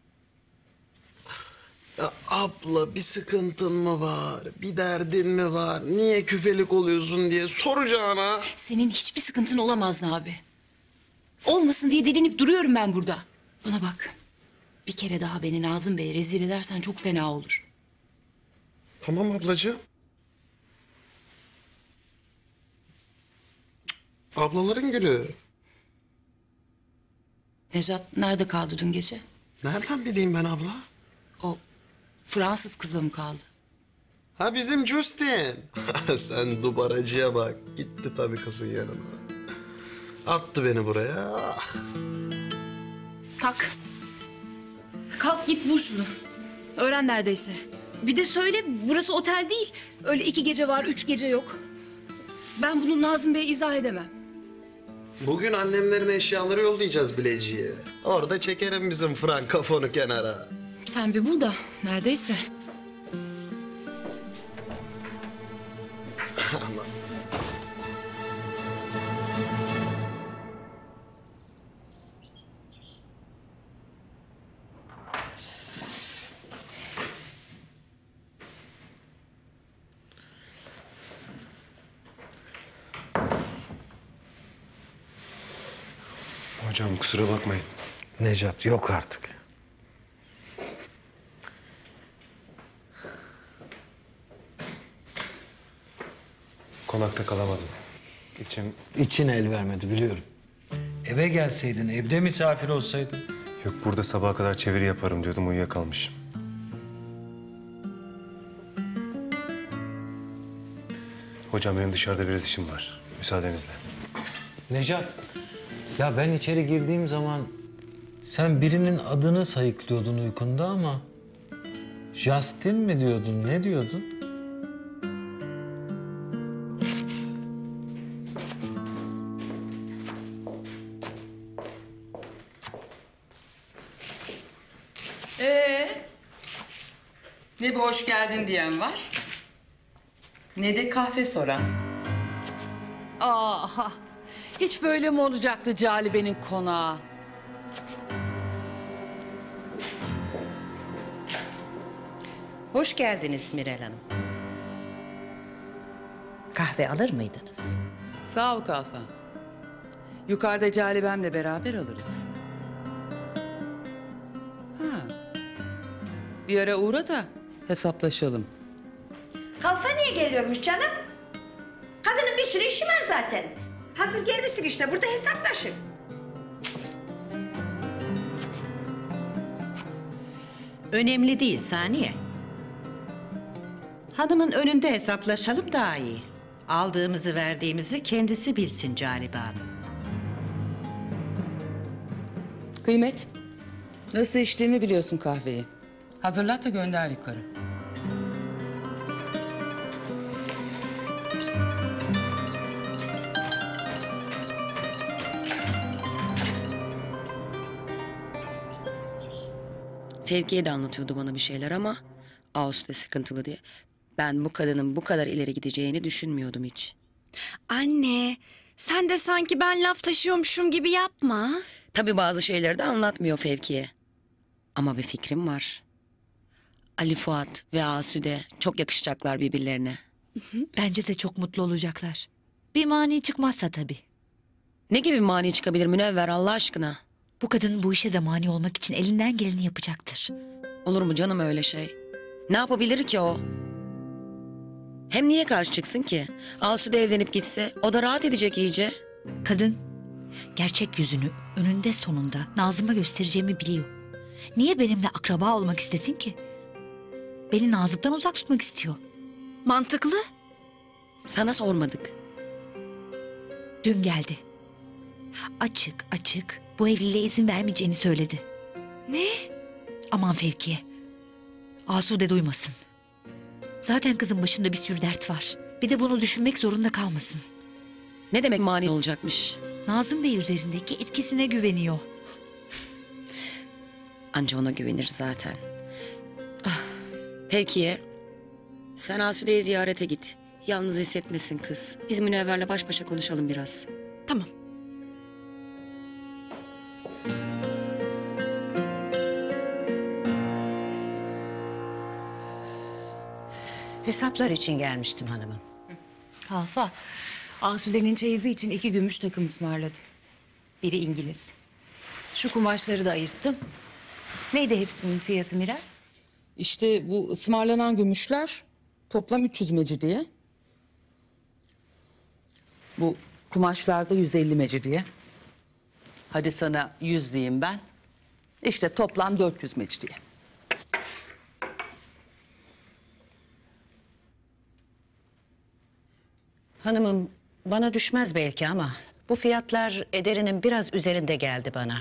Ya abla bir sıkıntın mı var? Bir derdin mi var? Niye küfelik oluyorsun diye soracağına. Senin hiçbir sıkıntın olamaz abi. Olmasın diye didinip duruyorum ben burada. Bana bak. Bir kere daha beni Nazım Bey'e rezil edersen çok fena olur. Tamam ablacığım. Ablaların gülü. Nejat nerede kaldı dün gece? Nereden bileyim ben abla? O Fransız kızla mı kaldı? Ha bizim Justin. Sen dubaracıya bak. Gitti tabii kızın yanına. Attı beni buraya. Ah. Kalk. Kalk git bul şunu. Öğren neredeyse. Bir de söyle burası otel değil. Öyle iki gece var, üç gece yok. Ben bunu Nazım Bey'e izah edemem. Bugün annemlerin eşyaları yollayacağız Bilecik'e. Orada çekerim bizim frankofonu kenara. Sen bir bul da neredeyse. Aman. Hocam kusura bakmayın. Nejat yok artık. Konakta kalamadım. İçim... İçin el vermedi biliyorum. Eve gelseydin, evde misafir olsaydın. Yok burada sabaha kadar çeviri yaparım diyordum, uyuyakalmışım. Hocam benim dışarıda biraz işim var. Müsaadenizle. Nejat, ya ben içeri girdiğim zaman sen birinin adını sayıklıyordun uykunda ama... Justin mi diyordun, ne diyordun? Ee, ne bir hoş geldin diyen var, ne de kahve soran. Aha, hiç böyle mi olacaktı Calibe'nin konağı? Hoş geldiniz Mirel Hanım. Kahve alır mıydınız? Sağ ol Kalfa. Yukarıda Calibem'le beraber alırız. Ha, bir ara uğra da hesaplaşalım. Kalfa niye geliyormuş canım? Kadının bir sürü işi var zaten. Hazır gelmişsin işte, burada hesaplaşın. Önemli değil Saniye. Hanımın önünde hesaplaşalım daha iyi. Aldığımızı verdiğimizi kendisi bilsin Calibe Hanım. Kıymet, nasıl içtiğimi biliyorsun kahveyi. Hazırlat da gönder yukarı. Fevkiye de anlatıyordu bana bir şeyler ama Ağustos'ta sıkıntılı diye. Ben bu kadının bu kadar ileri gideceğini düşünmüyordum hiç. Anne, sen de sanki ben laf taşıyormuşum gibi yapma. Tabii bazı şeyleri de anlatmıyor Fevkiye. Ama bir fikrim var. Ali Fuat ve Asude çok yakışacaklar birbirlerine. Bence de çok mutlu olacaklar. Bir mani çıkmazsa tabii. Ne gibi mani çıkabilir Münevver Allah aşkına? Bu kadın bu işe de mani olmak için elinden geleni yapacaktır. Olur mu canım öyle şey? Ne yapabilir ki o? Hem niye karşı çıksın ki? Asude evlenip gitse o da rahat edecek iyice. Kadın gerçek yüzünü önünde sonunda Nazım'a göstereceğimi biliyor. Niye benimle akraba olmak istesin ki? Beni Nazım'dan uzak tutmak istiyor. Mantıklı. Sana sormadık. Dün geldi. Açık açık bu evliliğe izin vermeyeceğini söyledi. Ne? Aman Fevkiye. Asude duymasın. Zaten kızın başında bir sürü dert var. Bir de bunu düşünmek zorunda kalmasın. Ne demek mani olacakmış? Nazım Bey üzerindeki etkisine güveniyor. Anca ona güvenir zaten. Ah, Fevkiye, sen Asude'yi ziyarete git. Yalnız hissetmesin kız. Biz Münevver'le baş başa konuşalım biraz. Tamam. Hesaplar için gelmiştim hanımım. Kalfa, Asude'nin çeyizi için iki gümüş takım ısmarladım. Biri İngiliz. Şu kumaşları da ayırttım. Neydi hepsinin fiyatı Miray? İşte bu ısmarlanan gümüşler toplam üç yüz mecidiye. Bu kumaşlarda yüz elli mecidiye. Hadi sana yüz diyeyim ben. İşte toplam dört yüz mecidiye. Hanımım bana düşmez belki ama bu fiyatlar ederinin biraz üzerinde geldi bana.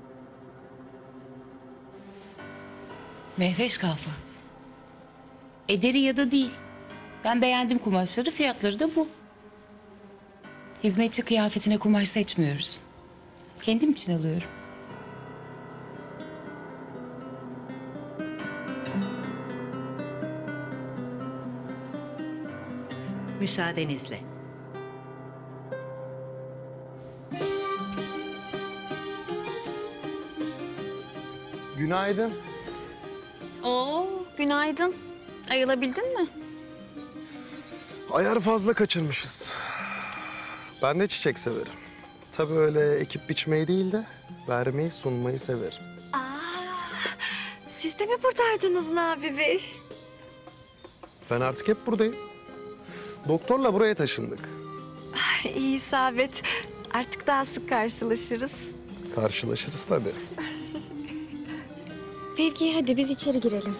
Mehveş Kalfa. Ederi ya da değil. Ben beğendim kumaşları, fiyatları da bu. Hizmetçi kıyafetine kumaş seçmiyoruz. Kendim için alıyorum. Müsaadenizle. Günaydın. Oo, günaydın. Ayılabildin mi? Ayarı fazla kaçırmışız. Ben de çiçek severim. Tabii öyle ekip biçmeyi değil de vermeyi, sunmayı severim. Siz de mi buradaydınız Nabi Bey? Ben artık hep buradayım. Doktorla buraya taşındık. İyi isabet. Artık daha sık karşılaşırız. Karşılaşırız tabii. Fevki hadi biz içeri girelim.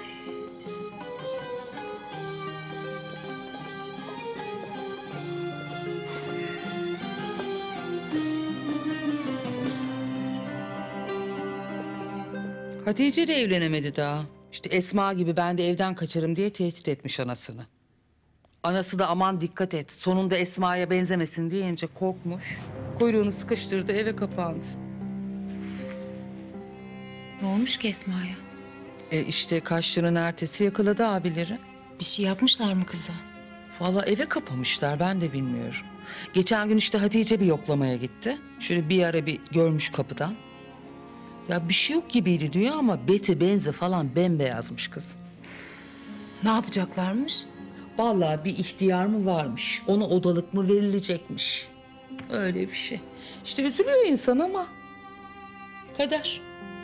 Hatice de evlenemedi daha. İşte Esma gibi ben de evden kaçarım diye tehdit etmiş anasını. Anası da aman dikkat et, sonunda Esma'ya benzemesin deyince korkmuş. Kuyruğunu sıkıştırdı, eve kapandı. Ne olmuş ki Esma'ya? E işte kaçtığının ertesi yakaladı abileri. Bir şey yapmışlar mı kıza? Vallahi eve kapamışlar, ben de bilmiyorum. Geçen gün işte Hatice bir yoklamaya gitti. Şöyle bir ara bir görmüş kapıdan. Ya bir şey yok gibiydi diyor ama beti benzi falan bembeyazmış kız. Ne yapacaklarmış? Vallahi bir ihtiyar mı varmış, ona odalık mı verilecekmiş. Öyle bir şey. İşte üzülüyor insan ama kader.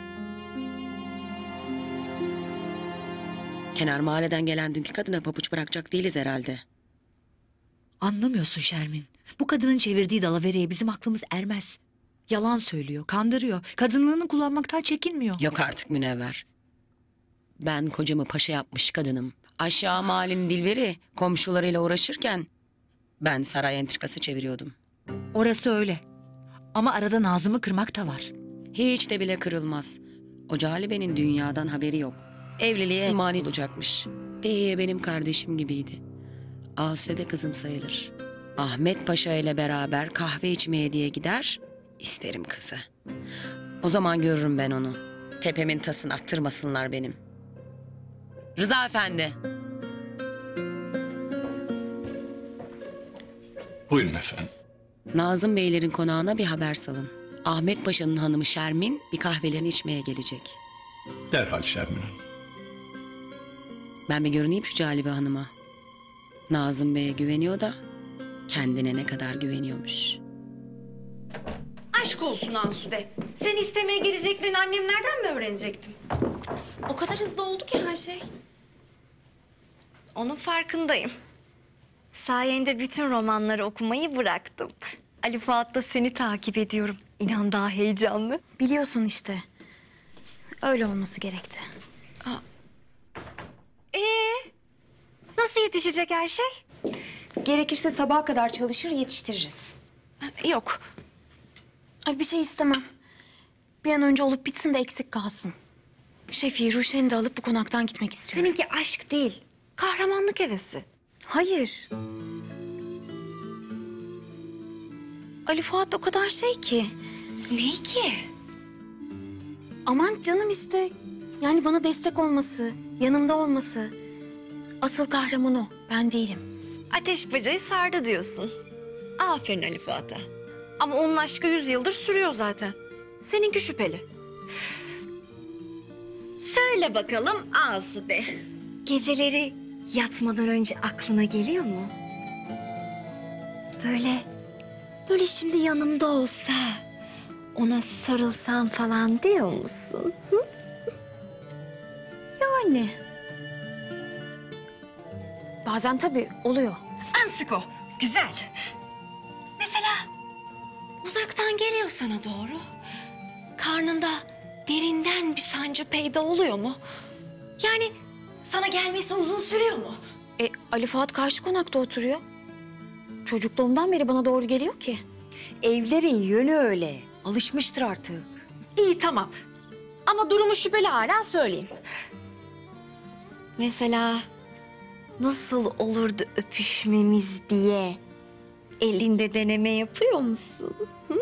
Kenar mahalleden gelen dünkü kadına pabuç bırakacak değiliz herhalde. Anlamıyorsun Şermin. Bu kadının çevirdiği dalavereye bizim aklımız ermez. Yalan söylüyor, kandırıyor. Kadınlığını kullanmaktan çekinmiyor. Yok artık Münevver. Ben kocamı paşa yapmış kadınım. Aşağı mahallenin dilveri komşularıyla uğraşırken ben saray entrikası çeviriyordum. Orası öyle. Ama arada Nazım'ı kırmak da var. Hiç de bile kırılmaz. O Calibe'nin dünyadan haberi yok. Evliliğe mani olacakmış. Behiye benim kardeşim gibiydi. Asude de kızım sayılır. Ahmet Paşa ile beraber kahve içmeye diye gider, isterim kızı. O zaman görürüm ben onu. Tepemin tasını attırmasınlar benim. Rıza Efendi. Buyurun efendim. Nazım Beylerin konağına bir haber salın. Ahmet Paşa'nın hanımı Şermin bir kahvelerini içmeye gelecek. Derhal Şermin Hanım. Ben bir görüneyim şu Calibe Hanım'a. Nazım Bey'e güveniyor da kendine ne kadar güveniyormuş. Aşk olsun Asude. Seni istemeye geleceklerini annem nereden mi öğrenecektim? O kadar hızlı oldu ki her şey. Onun farkındayım. Sayende bütün romanları okumayı bıraktım. Ali Fuat'la seni takip ediyorum. İnan daha heyecanlı. Biliyorsun işte. Öyle olması gerekti. Ee, nasıl yetişecek her şey? Gerekirse sabaha kadar çalışır yetiştiririz. Yok. Ay bir şey istemem. Bir an önce olup bitsin de eksik kalsın. Şefi, Ruşen'i de alıp bu konaktan gitmek istiyorum. Seninki aşk değil, kahramanlık hevesi. Hayır. Ali Fuat o kadar şey ki. Ne ki? Aman canım işte. Yani bana destek olması, yanımda olması. Asıl kahraman o, ben değilim. Ateş bacayı sardı diyorsun. Aferin Ali Fuat'a. Ama onun aşkı yüz yıldır sürüyor zaten. Seninki şüpheli. Söyle bakalım Asude. Geceleri yatmadan önce aklına geliyor mu? Böyle, böyle şimdi yanımda olsa ona sarılsam falan diyor musun? Hı? Yani. Bazen tabii oluyor. Ansiko, güzel. Mesela uzaktan geliyor sana doğru. Karnında derinden bir sancı peyda oluyor mu? Yani sana gelmesi uzun sürüyor mu? E, Ali Fuat karşı konakta oturuyor. Çocukluğumdan beri bana doğru geliyor ki. Evlerin yönü öyle. Alışmıştır artık. İyi tamam. Ama durumu şüpheli hala söyleyeyim. Mesela nasıl olurdu öpüşmemiz diye elinde deneme yapıyor musun? Hı?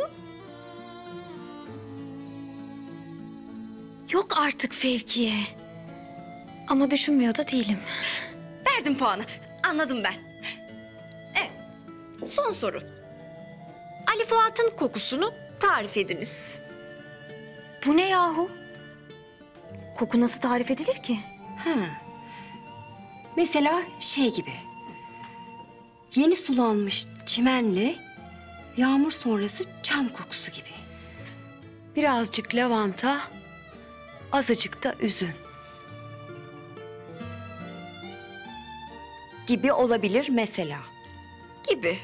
Yok artık Fevkiye. Ama düşünmüyor da değilim. Verdim puanı. Anladım ben. Evet. Son soru. Ali Fuat'ın kokusunu tarif ediniz. Bu ne yahu? Koku nasıl tarif edilir ki? Ha. Mesela şey gibi. Yeni sulanmış çimenli, yağmur sonrası çam kokusu gibi. Birazcık lavanta, azıcık da üzüm. Gibi olabilir mesela. Gibi.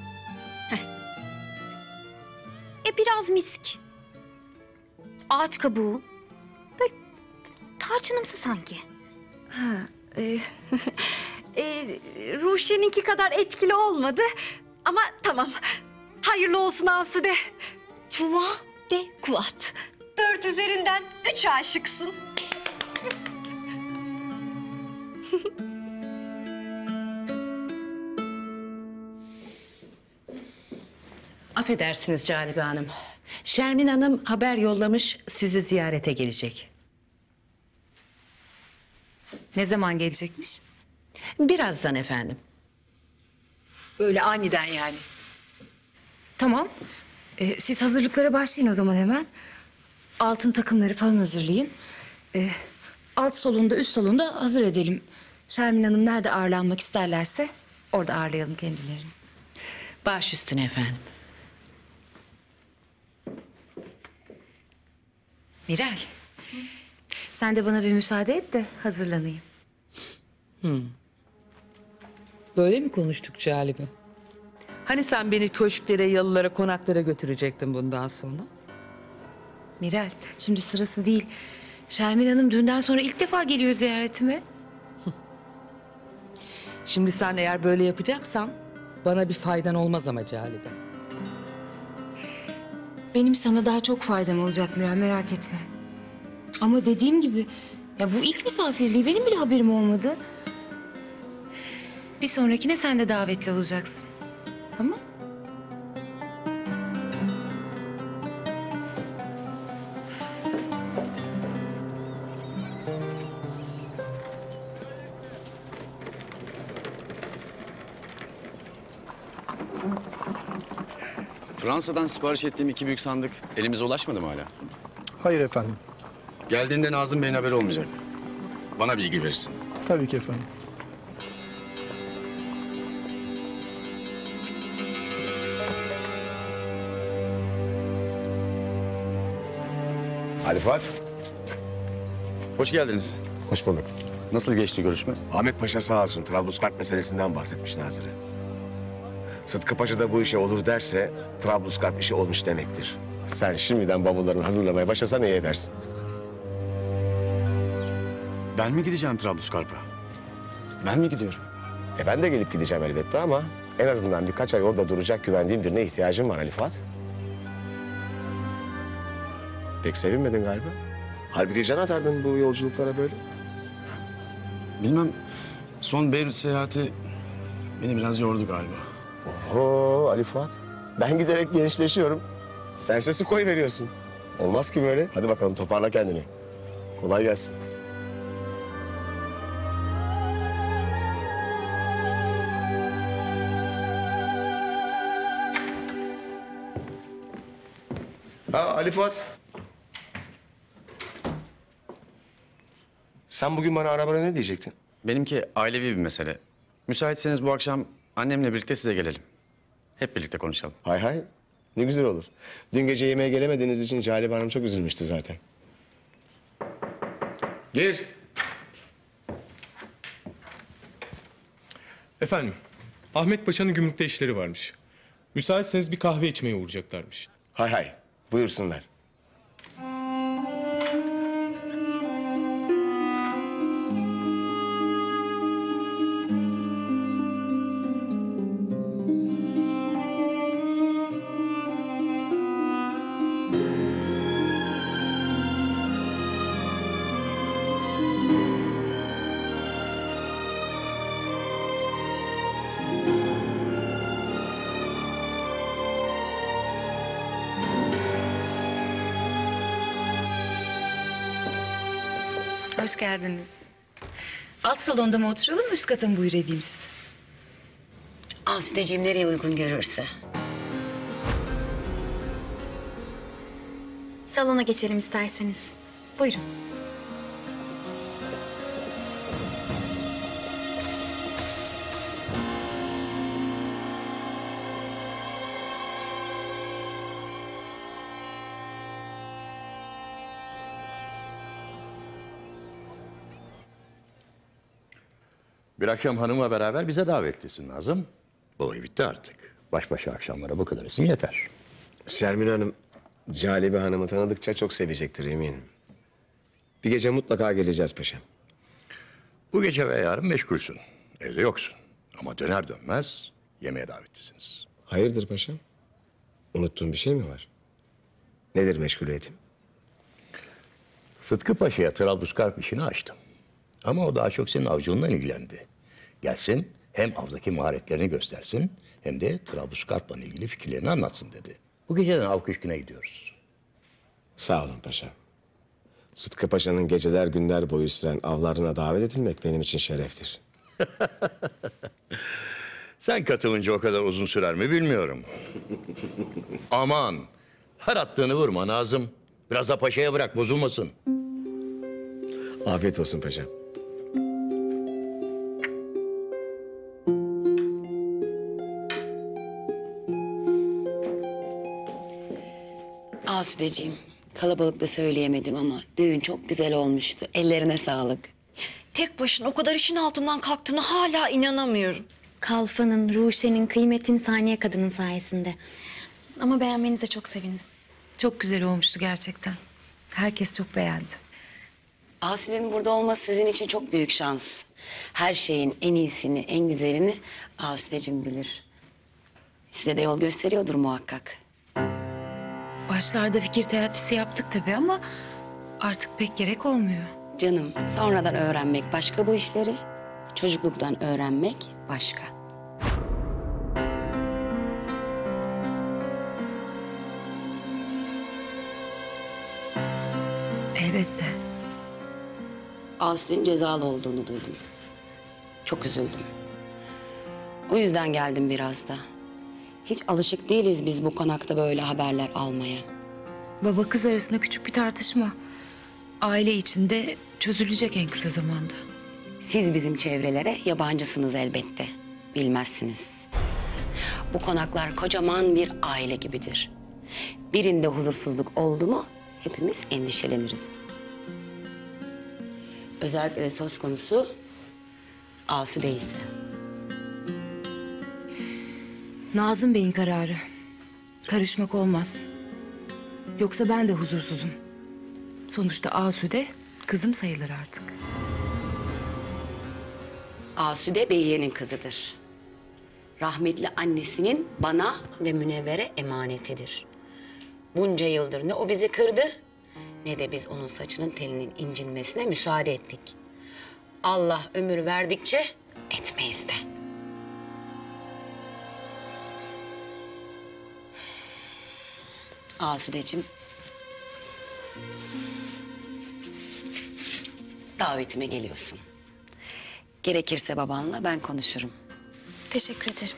E biraz misk. Ağaç kabuğu. Böyle tarçınımsı sanki. Ha, e, e, Ruşen'inki kadar etkili olmadı. Ama tamam. Hayırlı olsun Asude. Tuma ve Kuat. Dört üzerinden üç aşıksın. Affedersiniz Calibe Hanım. Şermin Hanım haber yollamış, sizi ziyarete gelecek. Ne zaman gelecekmiş? Birazdan efendim. Böyle aniden yani. Tamam. Ee, siz hazırlıklara başlayın o zaman hemen. Altın takımları falan hazırlayın. Ee, alt salonda, üst salonda hazır edelim. Şermin Hanım nerede ağırlanmak isterlerse orada ağırlayalım kendilerini. Baş üstüne efendim. Miral, sen de bana bir müsaade et de hazırlanayım. Hmm. Böyle mi konuştuk Calibe? Hani sen beni köşklere, yalılara, konaklara götürecektin bundan sonra? Miral, şimdi sırası değil. Şermin Hanım düğünden sonra ilk defa geliyor ziyaretime. Şimdi sen eğer böyle yapacaksan bana bir faydan olmaz ama Calibe. Benim sana daha çok faydam olacak Miral, merak etme. Ama dediğim gibi, ya bu ilk misafirliği benim bile haberim olmadı. Bir sonrakine sen de davetli olacaksın. Tamam? Fransa'dan sipariş ettiğim iki büyük sandık elimize ulaşmadı mı hala? Hayır efendim. Geldiğinde Nazım Bey'in haberi olmayacak. Bana bilgi verirsin. Tabii ki efendim. Ali Fuat. Hoş geldiniz. Hoş bulduk. Nasıl geçti görüşme? Ahmet Paşa sağ olsun Trablusgarp meselesinden bahsetmiş Nazır'a. Sıtkı Paşa da bu işe olur derse Trablusgarp işi olmuş demektir. Sen şimdiden bavullarını hazırlamaya başlasan iyi edersin. Ben mi gideceğim Trablusgarp'a? Ben mi gidiyorum? E ben de gelip gideceğim elbette ama en azından birkaç ay orada duracak güvendiğim birine ihtiyacım var Ali Fuat. Pek sevinmedin galiba. Halbuki can atardın bu yolculuklara böyle. Bilmem. Son Beyrut seyahati beni biraz yordu galiba. Oho Ali Fuat. Ben giderek gençleşiyorum. Sen sesi koy veriyorsun. Olmaz ki böyle. Hadi bakalım toparla kendini. Kolay gelsin. Ha Ali Fuat. Sen bugün bana arabana ne diyecektin? Benimki ailevi bir mesele. Müsaitseniz bu akşam annemle birlikte size gelelim. Hep birlikte konuşalım. Hay hay. Ne güzel olur. Dün gece yemeğe gelemediğiniz için Calibe Hanım çok üzülmüştü zaten. Gir. Efendim, Ahmet Paşa'nın gümrükte işleri varmış. Müsaitseniz bir kahve içmeye uğrayacaklarmış. Hay hay. Buyursunlar. Hoş geldiniz. Alt salonda mı oturalım, üst kata mı buyur edeyim sizi? Asudeciğim nereye uygun görürse. Salona geçelim isterseniz. Buyurun. Bir akşam hanımla beraber bize davetlisin Nazım. Olayı bitti artık. Baş başa akşamlara bu kadar isim yeter. Şermin Hanım, Calibe Hanım'ı tanıdıkça çok sevecektir eminim. Bir gece mutlaka geleceğiz paşam. Bu gece ve yarın meşgulsün. Evde yoksun. Ama döner dönmez yemeğe davetlisiniz. Hayırdır paşam? Unuttuğun bir şey mi var? Nedir meşguliyetim? Sıtkı Paşa'ya Trablusgarp işini açtım. Ama o daha çok senin avcılığından ilgilendi. Gelsin hem avdaki maharetlerini göstersin hem de Trablusgarp'la ilgili fikirlerini anlatsın dedi. Bu geceden av köşküne gidiyoruz. Sağ olun paşam. Sıtkı Paşa'nın geceler günler boyu süren avlarına davet edilmek benim için şereftir. Sen katılınca o kadar uzun sürer mi bilmiyorum. Aman her attığını vurma Nazım. Biraz da paşaya bırak bozulmasın. Afiyet olsun paşam. Asudeciğim, kalabalıkta söyleyemedim ama düğün çok güzel olmuştu. Ellerine sağlık. Tek başına o kadar işin altından kalktığına hala inanamıyorum. Kalfa'nın, Ruşen'in kıymetini Saniye Kadın'ın sayesinde. Ama beğenmenize çok sevindim. Çok güzel olmuştu gerçekten. Herkes çok beğendi. Asude'nin burada olması sizin için çok büyük şans. Her şeyin en iyisini, en güzelini Asudeciğim bilir. Size de yol gösteriyordur muhakkak. Başlarda fikir teatisi yaptık tabii ama artık pek gerek olmuyor. Canım, sonradan öğrenmek başka bu işleri, çocukluktan öğrenmek başka. Elbette. Asude'nin cezalı olduğunu duydum. Çok üzüldüm. O yüzden geldim biraz da. Hiç alışık değiliz biz bu konakta böyle haberler almaya. Baba kız arasında küçük bir tartışma. Aile içinde çözülecek en kısa zamanda. Siz bizim çevrelere yabancısınız elbette. Bilmezsiniz. Bu konaklar kocaman bir aile gibidir. Birinde huzursuzluk oldu mu hepimiz endişeleniriz. Özellikle de söz konusu Asude ise. Nazım Bey'in kararı. Karışmak olmaz. Yoksa ben de huzursuzum. Sonuçta Asude kızım sayılır artık. Asude Beyye'nin kızıdır. Rahmetli annesinin bana ve Münevver'e emanetidir. Bunca yıldır ne o bizi kırdı, ne de biz onun saçının telinin incinmesine müsaade ettik. Allah ömür verdikçe etmeyiz de. Asude'cim, davetime geliyorsun. Gerekirse babanla ben konuşurum. Teşekkür ederim.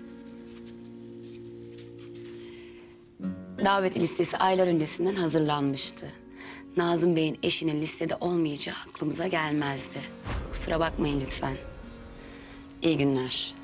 Davet listesi aylar öncesinden hazırlanmıştı. Nazım Bey'in eşinin listede olmayacağı aklımıza gelmezdi. Kusura bakmayın lütfen. İyi günler.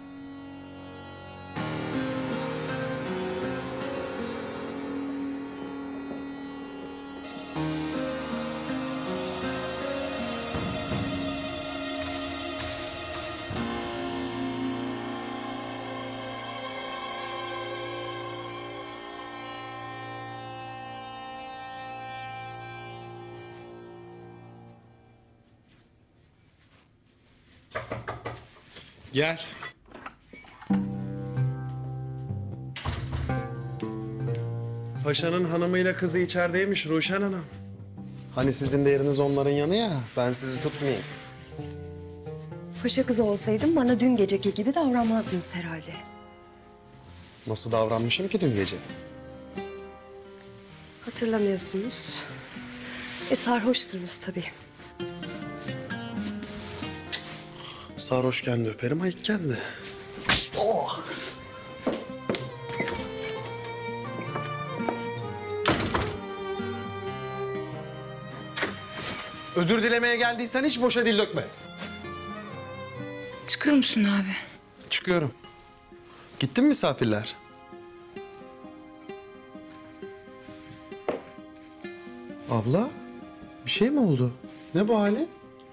Gel. Paşanın hanımıyla kızı içerideymiş Ruşen Hanım. Hani sizin de yeriniz onların yanı ya, ben sizi tutmayayım. Paşa kızı olsaydım bana dün geceki gibi davranmazdınız herhalde. Nasıl davranmışım ki dün gece? Hatırlamıyorsunuz. E sarhoştunuz tabii. Sarhoşken de öperim, ayıkken de. Oh! Özür dilemeye geldiysen hiç boşa dil dökme. Çıkıyor musun abi? Çıkıyorum. Gitti mi misafirler? Abla, bir şey mi oldu? Ne bu hali?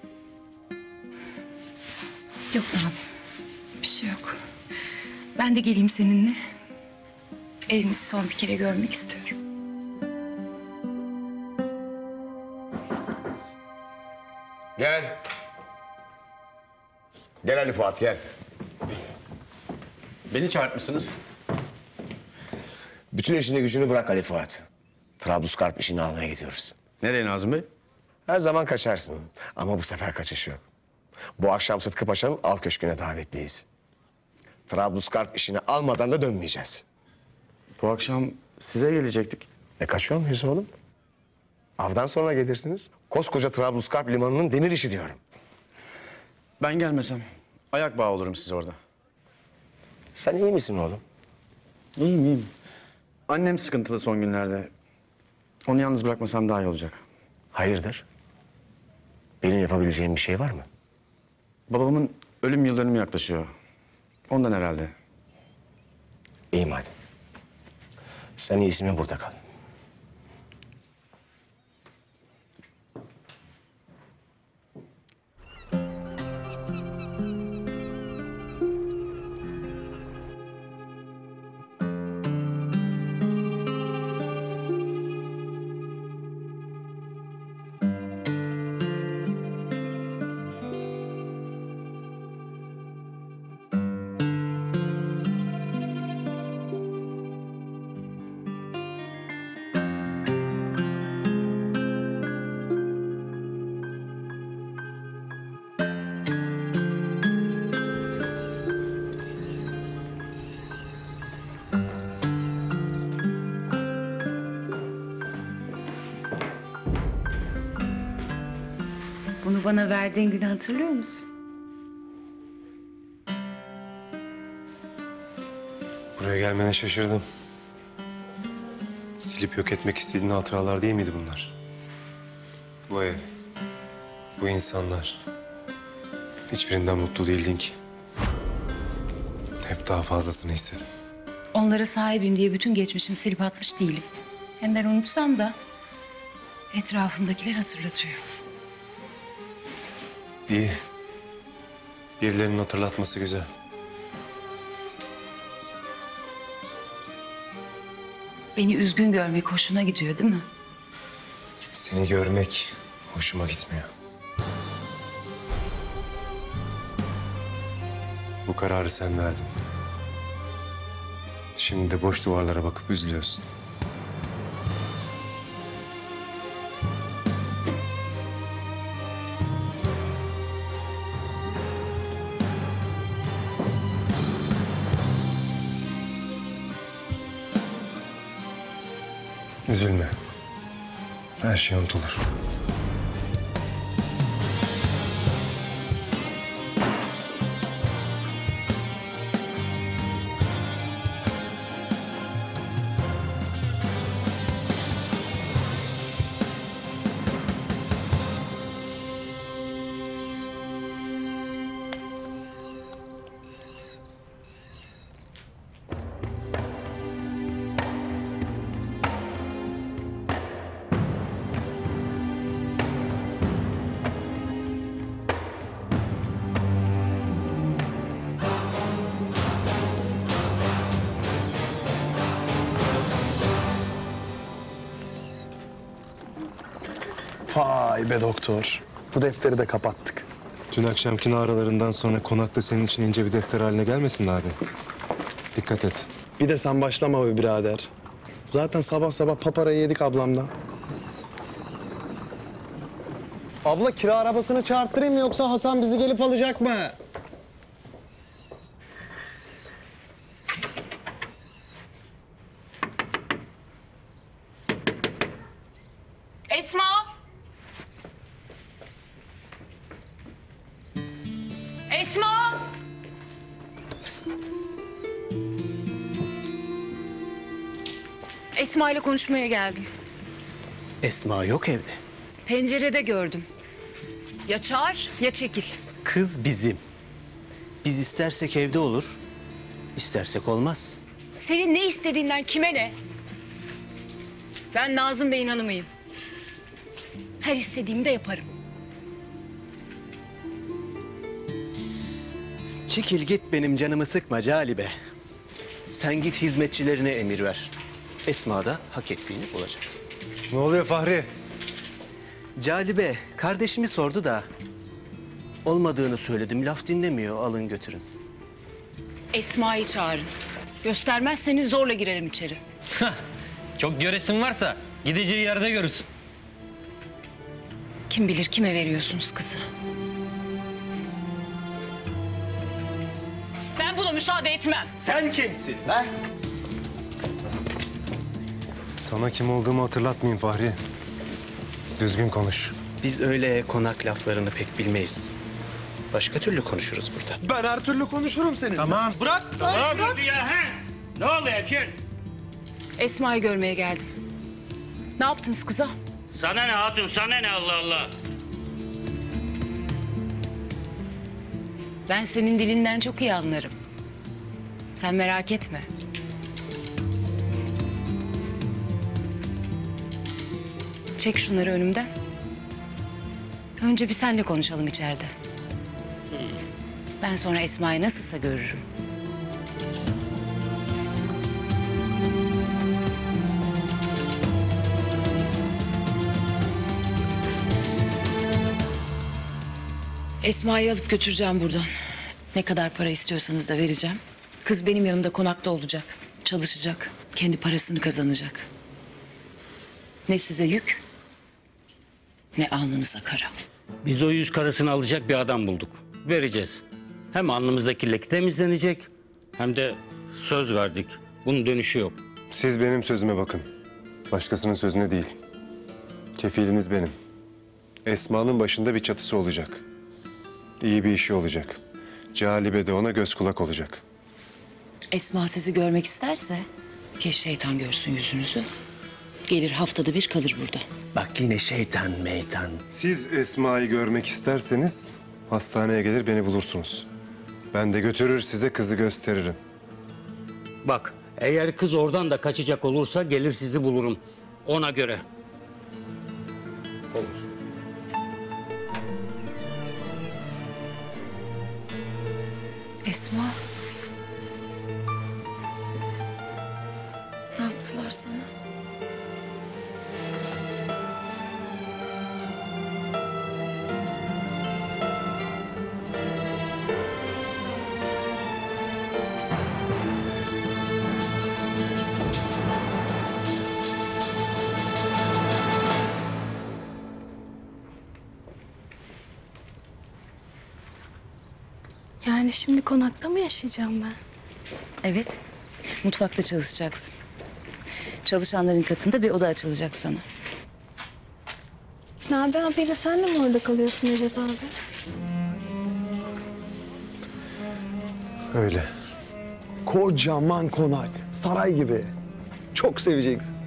Yok abi. Bir şey yok. Ben de geleyim seninle. Evimizi son bir kere görmek istiyorum. Gel. Gel Ali Fuat gel. Beni çağırtmışsınız. Bütün işini gücünü bırak Ali Fuat. Trablusgarp işini almaya gidiyoruz. Nereye Nazım Bey? Her zaman kaçarsın ama bu sefer kaçış yok. Bu akşam Sıtkı Paşa'nın av köşküne davetliyiz. Trablusgarp işini almadan da dönmeyeceğiz. Bu akşam size gelecektik. E kaçıyor muyuz oğlum? Avdan sonra gelirsiniz. Koskoca Trablusgarp limanının demir işi diyorum. Ben gelmesem ayak bağı olurum siz orada. Sen iyi misin oğlum? İyiyim iyiyim. Annem sıkıntılı son günlerde. Onu yalnız bırakmasam daha iyi olacak. Hayırdır? Benim yapabileceğim bir şey var mı? Babamın ölüm yıl dönümü yaklaşıyor. Ondan herhalde. İyi madem. Sen iyisi mi burada kal. Bunu bana verdiğin günü hatırlıyor musun? Buraya gelmene şaşırdım. Silip yok etmek istediğin hatıralar değil miydi bunlar? Bu ev, bu insanlar. Hiçbirinden mutlu değildin ki. Hep daha fazlasını istedim. Onlara sahibim diye bütün geçmişimi silip atmış değilim. Hem ben unutsam da etrafımdakiler hatırlatıyor. İyi. Birilerinin hatırlatması güzel. Beni üzgün görmek hoşuna gidiyor değil mi? Seni görmek hoşuma gitmiyor. Bu kararı sen verdin. Şimdi de boş duvarlara bakıp üzülüyorsun. Üzülme. Her şey unutulur. Vay be doktor. Bu defteri de kapattık. Dün akşamki aralarından sonra konakta senin için ince bir defter haline gelmesin abi. Dikkat et. Bir de sen başlama be birader. Zaten sabah sabah paparayı yedik ablamdan. Abla kira arabasını çağırttırayım mı yoksa Hasan bizi gelip alacak mı? Esma! Esma! Esma ile konuşmaya geldim. Esma yok evde. Pencerede gördüm. Ya çağır ya çekil. Kız bizim. Biz istersek evde olur, istersek olmaz. Senin ne istediğinden kime ne? Ben Nazım Bey'in hanımıyım. Her istediğimi de yaparım. Çekil git, benim canımı sıkma Calibe. Sen git hizmetçilerine emir ver. Esma da hak ettiğini bulacak. Ne oluyor Fahri? Calibe kardeşimi sordu da olmadığını söyledim. Laf dinlemiyor, alın götürün. Esma'yı çağırın. Göstermezseniz zorla girerim içeri. Çok göresin varsa gideceği yerde görürsün. Kim bilir kime veriyorsunuz kızı? Ben buna müsaade etmem. Sen kimsin be? Sana kim olduğumu hatırlatmayayım Fahri. Düzgün konuş. Biz öyle konak laflarını pek bilmeyiz. Başka türlü konuşuruz burada. Ben her türlü konuşurum seninle. Tamam. Bırak, bırak, bırak. Ya, he? Ne oluyor Hemşin? Esma'yı görmeye geldim. Ne yaptınız kıza? Sana ne hatun, sana ne Allah Allah? Ben senin dilinden çok iyi anlarım. Sen merak etme. Çek şunları önümden. Önce bir senle konuşalım içeride. Ben sonra Esma'yı nasılsa görürüm. Esma'yı alıp götüreceğim buradan. Ne kadar para istiyorsanız da vereceğim. Kız benim yanımda konakta olacak. Çalışacak. Kendi parasını kazanacak. Ne size yük, ne alnınıza kara. Biz o yüz karasını alacak bir adam bulduk. Vereceğiz. Hem alnımızdaki leke temizlenecek hem de söz verdik. Bunun dönüşü yok. Siz benim sözüme bakın. Başkasının sözüne değil. Kefiliniz benim. Esma'nın başında bir çatısı olacak. İyi bir işi olacak. Calibe de ona göz kulak olacak. Esma sizi görmek isterse ki şeytan görsün yüzünüzü. Gelir haftada bir kalır burada. Bak yine şeytan meytan. Siz Esma'yı görmek isterseniz hastaneye gelir beni bulursunuz. Ben de götürür size kızı gösteririm. Bak, eğer kız oradan da kaçacak olursa gelir sizi bulurum. Ona göre. Olur. Esma. Ne yaptılar sana? Yani şimdi konakta mı yaşayacağım ben? Evet. Mutfakta çalışacaksın. Çalışanların katında bir oda açılacak sana. Nabi abiyle sen de mi orada kalıyorsun Necat abi? Öyle. Kocaman konak, saray gibi. Çok seveceksin.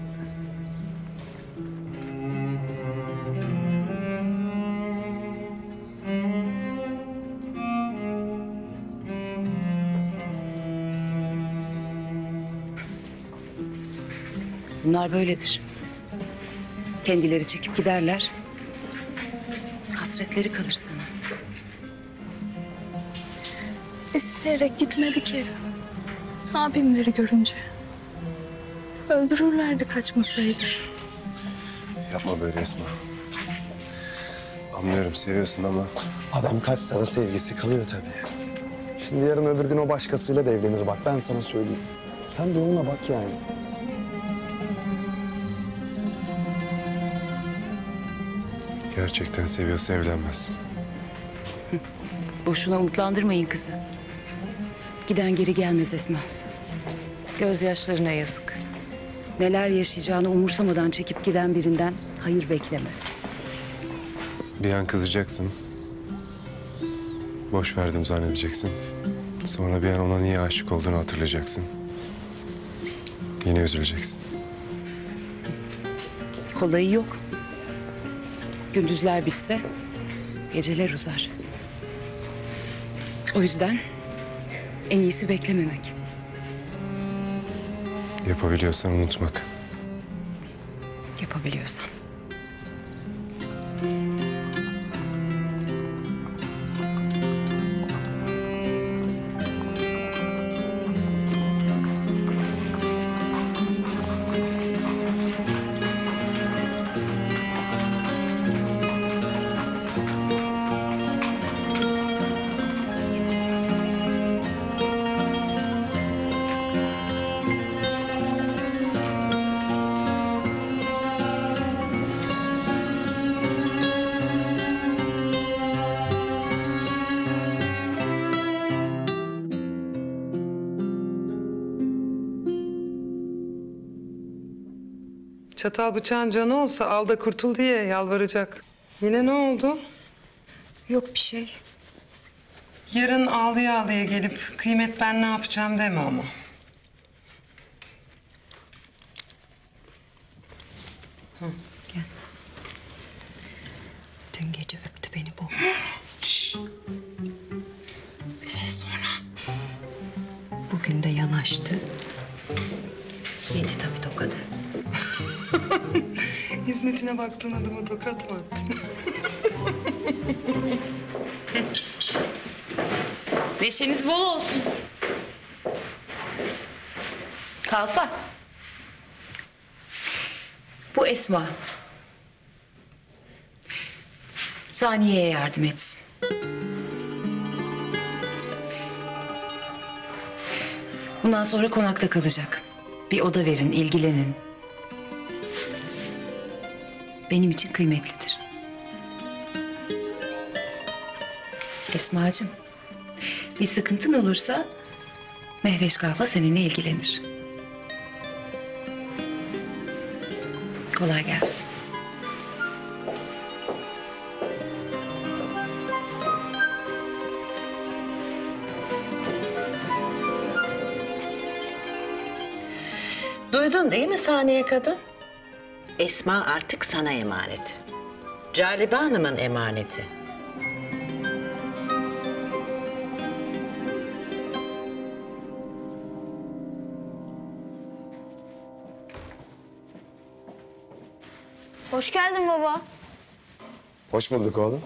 Bunlar böyledir. Kendileri çekip giderler. Hasretleri kalır sana. İsteyerek gitmedi ki. Abimleri görünce. Öldürürlerdi kaçmasaydı. Yapma böyle Esma. Anlıyorum, seviyorsun ama... Adam kaçsa da sevgisi kalıyor tabii. Şimdi yarın öbür gün o başkasıyla da evlenir bak, ben sana söyleyeyim. Sen de ona bak yani. Gerçekten seviyorsa evlenmez. Boşuna umutlandırmayın kızı. Giden geri gelmez Esma. Gözyaşlarına yazık. Neler yaşayacağını umursamadan çekip giden birinden hayır bekleme. Bir an kızacaksın. Boş verdim zannedeceksin. Sonra bir an ona niye aşık olduğunu hatırlayacaksın. Yine üzüleceksin. Kolayı yok. Gündüzler bitse geceler uzar. O yüzden en iyisi beklememek. Yapabiliyorsan unutmak. Yapabiliyorsan. Çatal bıçağın canı olsa al da kurtul diye yalvaracak. Yine ne oldu? Yok bir şey. Yarın ağlıya ağlıya gelip kıymet ben ne yapacağım deme ama. Hı. Gel. Dün gece öptü beni bu. Şşş. Ee, sonra? Bugün de yanaştı. Yedi tabii tokadı. Hizmetine baktığın adama tokat mı attın? Neşeniz bol olsun. Kalfa. Bu Esma. Saniye'ye yardım etsin. Bundan sonra konakta kalacak. Bir oda verin, ilgilenin. Benim için kıymetlidir. Esma'cığım, bir sıkıntın olursa Mehveş Kalfa seninle ilgilenir. Kolay gelsin. Duydun değil mi Saniye kadın? Esma artık sana emanet. Calibe Hanım'ın emaneti. Hoş geldin baba. Hoş bulduk oğlum.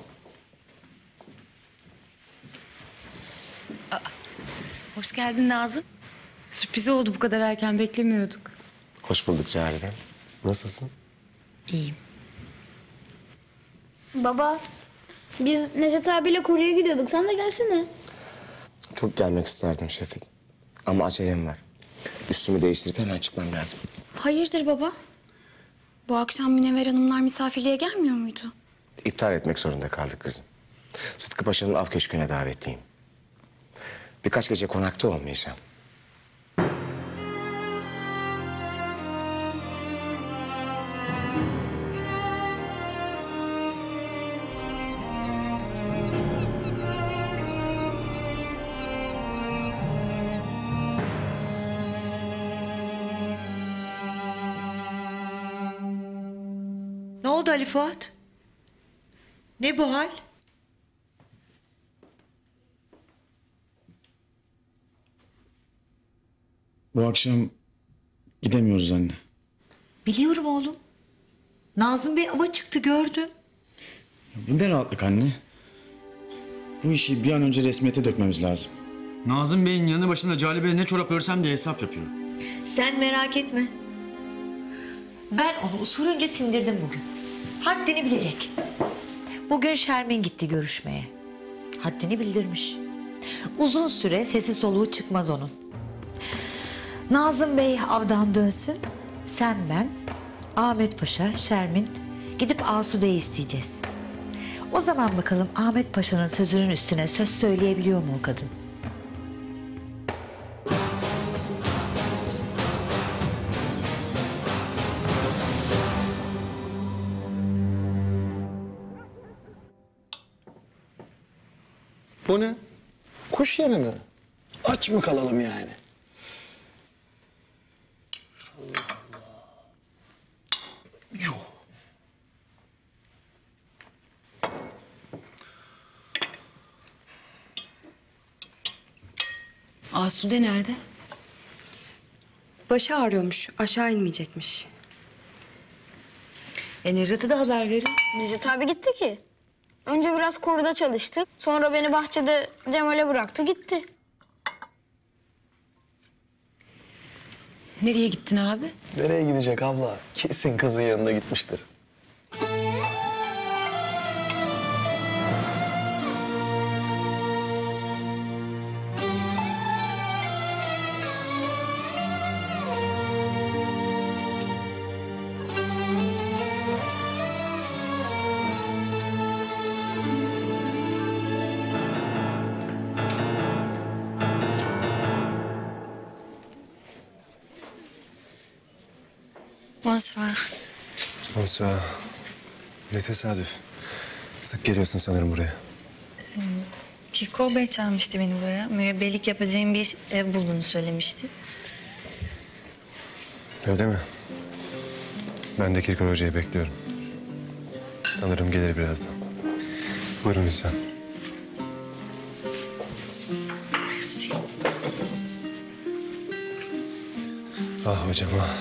Hoş geldin Nazım. Sürpriz oldu, bu kadar erken beklemiyorduk. Hoş bulduk Calibe. Nasılsın? İyiyim. Baba, biz Necat abiyle kuruya gidiyorduk. Sen de gelsene. Çok gelmek isterdim Şefik. Ama acelem var. Üstümü değiştirip hemen çıkmam lazım. Hayırdır baba? Bu akşam Münevver Hanımlar misafirliğe gelmiyor muydu? İptal etmek zorunda kaldık kızım. Sıtkı Paşa'nın av köşküne davetliyim. Birkaç gece konakta olmayacağım. Ne oldu Ali Fuat? Ne bu hal? Bu akşam gidemiyoruz anne. Biliyorum oğlum. Nazım Bey ava çıktı gördüm. Bu ne rahatlık anne. Bu işi bir an önce resmiyete dökmemiz lazım. Nazım Bey'in yanı başında Calibe'yle ne çorap örsem diye hesap yapıyor. Sen merak etme. Ben onu usulünce sindirdim bugün. Haddini bilecek. Bugün Şermin gitti görüşmeye. Haddini bildirmiş. Uzun süre sesi soluğu çıkmaz onun. Nazım Bey avdan dönsün. Sen, ben, Ahmet Paşa, Şermin gidip Asude'yi isteyeceğiz. O zaman bakalım Ahmet Paşa'nın sözünün üstüne söz söyleyebiliyor mu o kadın? Bu ne? Kuş yemi mi? Aç mı kalalım yani? Allah Allah. Yuh. Asude nerede? Başı ağrıyormuş. Aşağı inmeyecekmiş. E Necat'a da haber verin. Necat abi gitti ki. Önce biraz koruda çalıştık. Sonra beni bahçede Cemal'e bıraktı gitti. Nereye gittin abi? Nereye gidecek abla? Kesin kızın yanına gitmiştir. Bonsoir. Bonsoir. Ne tesadüf. Sık geliyorsun sanırım buraya. Kirkor Bey çağırmıştı beni buraya. Mürebbelik yapacağım bir ev bulduğunu söylemişti. Öyle mi? Ben de Kirkor Hoca'yı bekliyorum. Sanırım gelir birazdan. Buyurun lütfen. Merci. Ah hocam ah.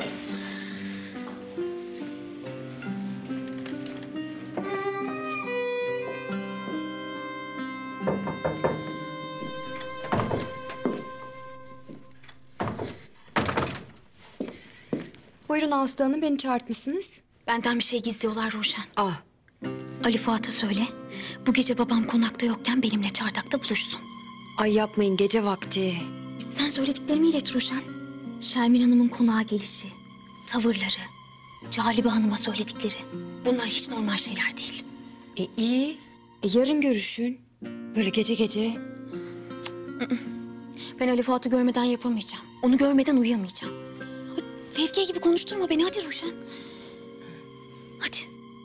Buyurun Asude Hanım, beni çağırtmışsınız. Benden bir şey gizliyorlar Ruşen. Ah. Ali Fuat'a söyle. Bu gece babam konakta yokken benimle çardakta buluşsun. Ay yapmayın, gece vakti. Sen söylediklerimi ilet Ruşen. Şermin Hanım'ın konağa gelişi, tavırları, Calibe Hanım'a söyledikleri. Bunlar hiç normal şeyler değil. E iyi. E, yarın görüşün. Böyle gece gece. Ben Ali Fuat'ı görmeden yapamayacağım. Onu görmeden uyuyamayacağım. Fevkiye gibi konuşturma beni hadi Ruşen. Hadi.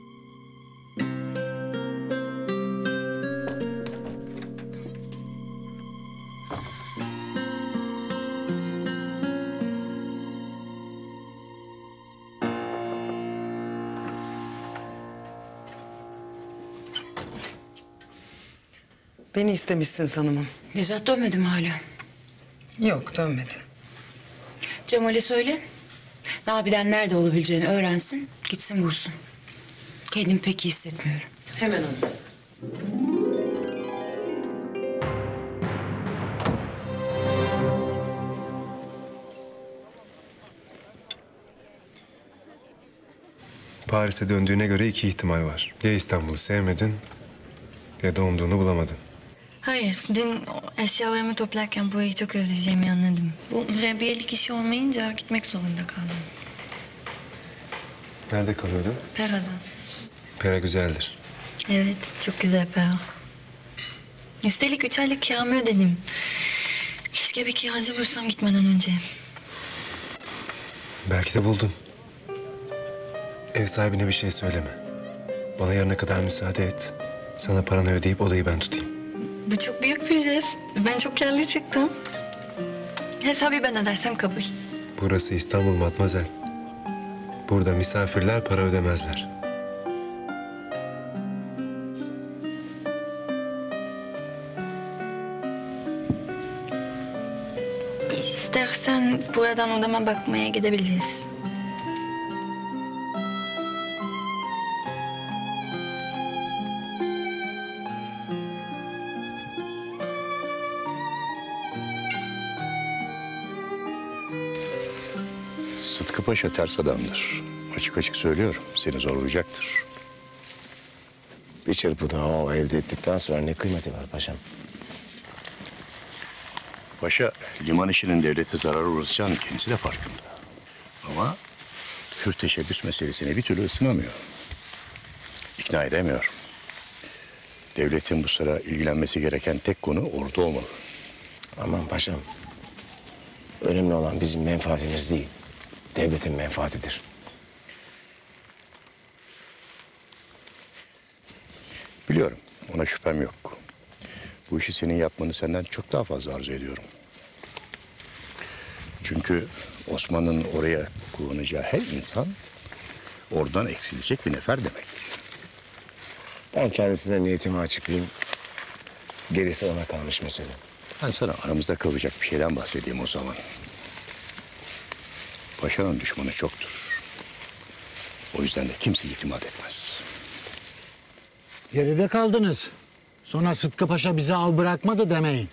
Beni istemişsin sanımım. Necat dönmedi mi hala? Yok dönmedi. Cemal'e söyle. Nabi'den nerede olabileceğini öğrensin. Gitsin bulsun. Kendimi pek iyi hissetmiyorum. Hemen hanım. Paris'e döndüğüne göre iki ihtimal var. Ya İstanbul'u sevmedin ya da umduğunu bulamadın. Hayır, dün eşyalarımı toplarken burayı çok özleyeceğimi anladım. Bu mürebbiyelik işi olmayınca gitmek zorunda kaldım. Nerede kalıyordun? Pera'da. Pera güzeldir. Evet, çok güzel Pera. Üstelik üç aylık kiramı ödedim. Keşke bir kiracı bulsam gitmeden önce. Belki de buldun. Ev sahibine bir şey söyleme. Bana yarına kadar müsaade et. Sana paranı ödeyip odayı ben tutayım. Bu çok büyük bir jest. Ben çok karlı çıktım. Hesabı ben ödersem kabul. Burası İstanbul Matmazel. Burada misafirler para ödemezler. İstersen buradan odama bakmaya gidebiliriz. Sıtkı Paşa ters adamdır. Açık açık söylüyorum. Seni zorlayacaktır. Bir çırpıda hava elde ettikten sonra ne kıymeti var paşam? Paşa, liman işinin devlete zarar uğratacağını kendisi de farkında. Ama hür teşebbüs meselesine bir türlü ısınamıyor. İkna edemiyor. Devletin bu sıra ilgilenmesi gereken tek konu ordu olmalı. Aman paşam. Önemli olan bizim menfaatimiz değil. Devletin menfaatidir. Biliyorum, ona şüphem yok. Bu işi senin yapmanı senden çok daha fazla arzu ediyorum. Çünkü Osman'ın oraya kullanacağı her insan oradan eksilecek bir nefer demek. Ben kendisine niyetimi açıklayayım. Gerisi ona kalmış mesele. Ben sana aramızda kalacak bir şeyden bahsedeyim o zaman. Paşanın düşmanı çoktur. O yüzden de kimse itimat etmez. Geride kaldınız. Sonra Sıtkı Paşa bizi al bırakmadı demeyin.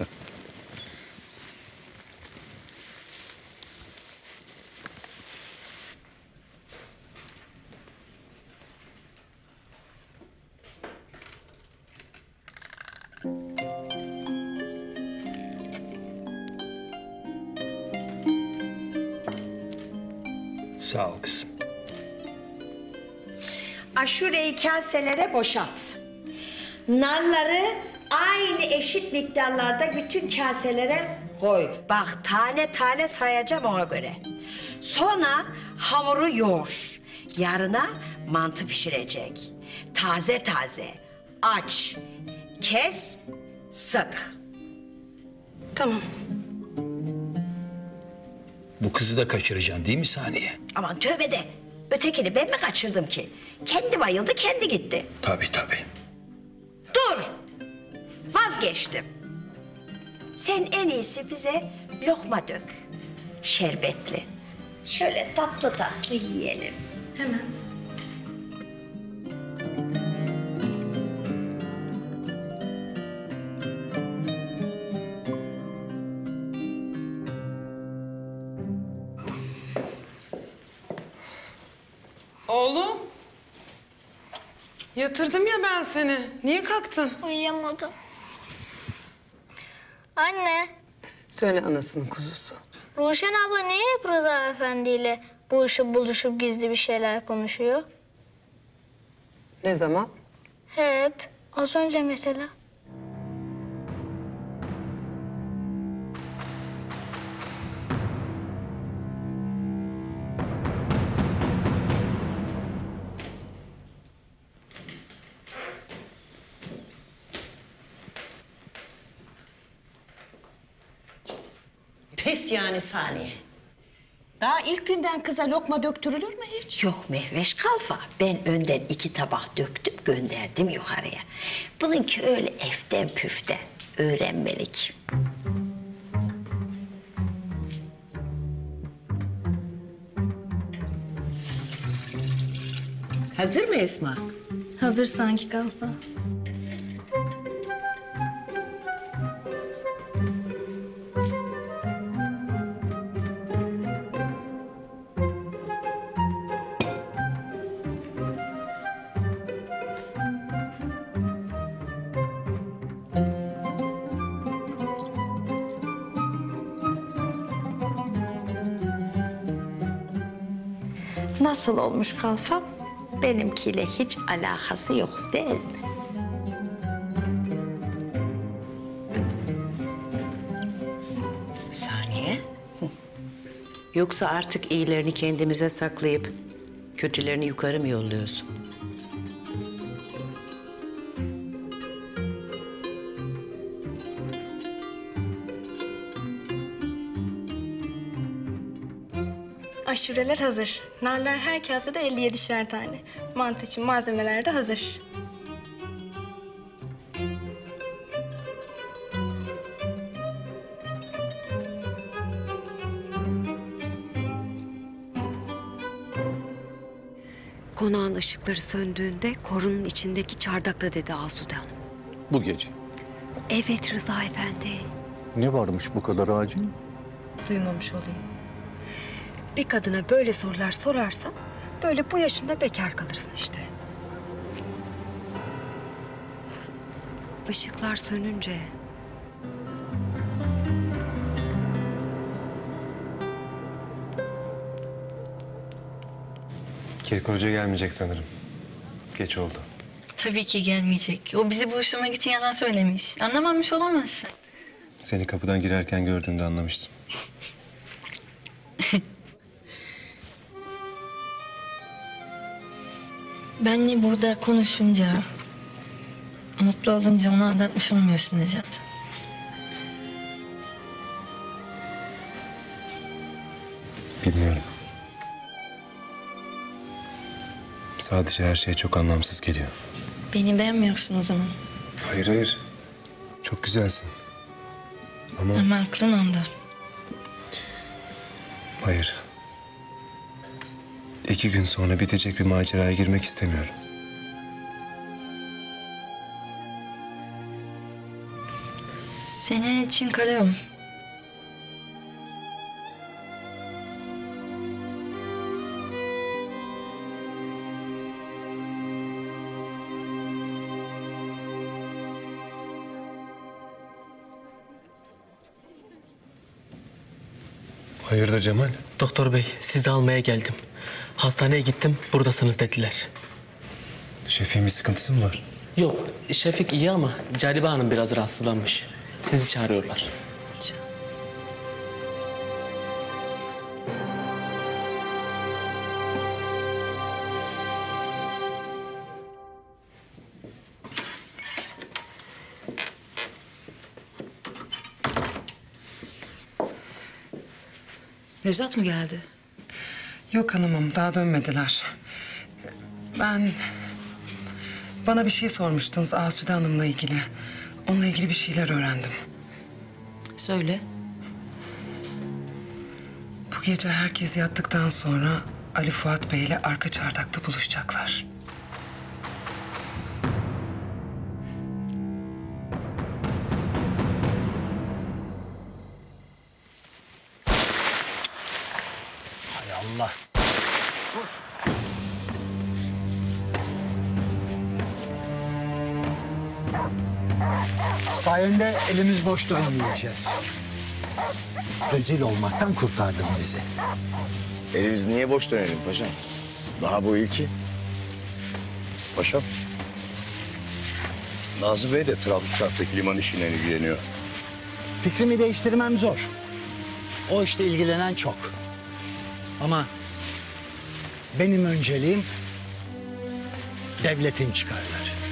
Sağ ol kızım. Aşureyi kaselere boşalt. Narları aynı eşit miktarlarda bütün kaselere koy. Bak tane tane sayacağım ona göre. Sonra hamuru yoğur. Yarına mantı pişirecek. Taze taze. Aç. Kes. Sık. Tamam. Bu kızı da kaçıracaksın değil mi Saniye? Aman tövbe de. Ötekini ben mi kaçırdım ki? Kendi bayıldı, kendi gitti. Tabii tabii. Dur! Vazgeçtim. Sen en iyisi bize lokma dök. Şerbetli. Şöyle tatlı tatlı yiyelim. Hemen. Oğlum. Yatırdım ya ben seni. Niye kalktın? Uyuyamadım. Anne, Söyle anasının kuzusu. Ruşen abla niye hep Rıza Efendi ile buluşup buluşup gizli bir şeyler konuşuyor? Ne zaman? Hep. Az önce mesela. Pes yani Saniye. Daha ilk günden kıza lokma döktürülür mü hiç? Yok Mehveş Kalfa. Ben önden iki tabak döktüm gönderdim yukarıya. Bununki öyle eften püften öğrenmelik. Hazır mı Esma? Hazır sanki Kalfa. Nasıl olmuş Kalfam? Benimkiyle hiç alakası yok değil mi? Yoksa artık iyilerini kendimize saklayıp kötülerini yukarı mı yolluyorsun? Aşureler hazır. Narlar her kasede elli yedişer tane. Mantı için malzemeler de hazır. Konağın ışıkları söndüğünde korunun içindeki çardakta dedi Asude Hanım. Bu gece. Evet Rıza Efendi. Ne varmış bu kadar acil? Duymamış olayım. Bir kadına böyle sorular sorarsan böyle bu yaşında bekar kalırsın işte. Işıklar sönünce Kirkor Hoca gelmeyecek sanırım. Geç oldu. Tabii ki gelmeyecek. O bizi buluşturmak için yalan söylemiş. Anlamamış olamazsın. Seni kapıdan girerken gördüğümde anlamıştım. Benle burada konuşunca, mutlu olunca onu aldatmış olmuyorsun Necat. Bilmiyorum. Sadece her şey çok anlamsız geliyor. Beni beğenmiyorsun o zaman. Hayır hayır. Çok güzelsin. Ama Ama aklın onda. hayır. İki gün sonra bitecek bir maceraya girmek istemiyorum. Senin için kalıyorum. Hayırdır Cemal? Doktor bey, sizi almaya geldim. Hastaneye gittim, buradasınız dediler. Şefin bir sıkıntısı mı var? Yok, Şefik iyi ama Calibe Hanım biraz rahatsızlanmış. Sizi çağırıyorlar. Necat mı geldi? Yok hanımım, daha dönmediler. Ben... Bana bir şey sormuştunuz Asude Hanım'la ilgili. Onunla ilgili bir şeyler öğrendim. Söyle. Bu gece herkes yattıktan sonra Ali Fuat Bey ile arka çardakta buluşacaklar. Hay Allah. Sayende elimiz boş dönmeyeceğiz. Rezil olmaktan kurtardın bizi. Elimiz niye boş dönelim paşam? Daha bu ilki. Paşam, Nazım Bey de Trablusgarp'taki liman işiyle ilgileniyor. Fikrimi değiştirmem zor. O işte ilgilenen çok. Ama benim önceliğim devletin çıkarları.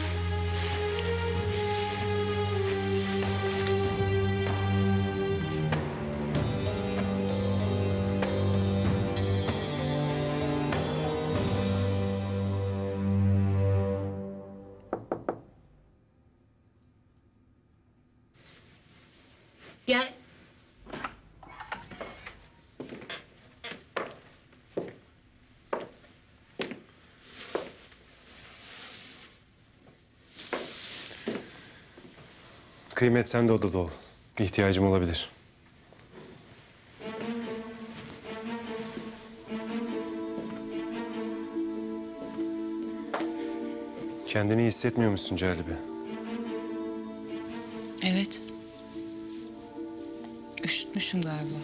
Gel. Kıymet sen de odada ol. İhtiyacım olabilir. Kendini iyi hissetmiyor musun Calibe? Evet. Üşütmüşüm galiba.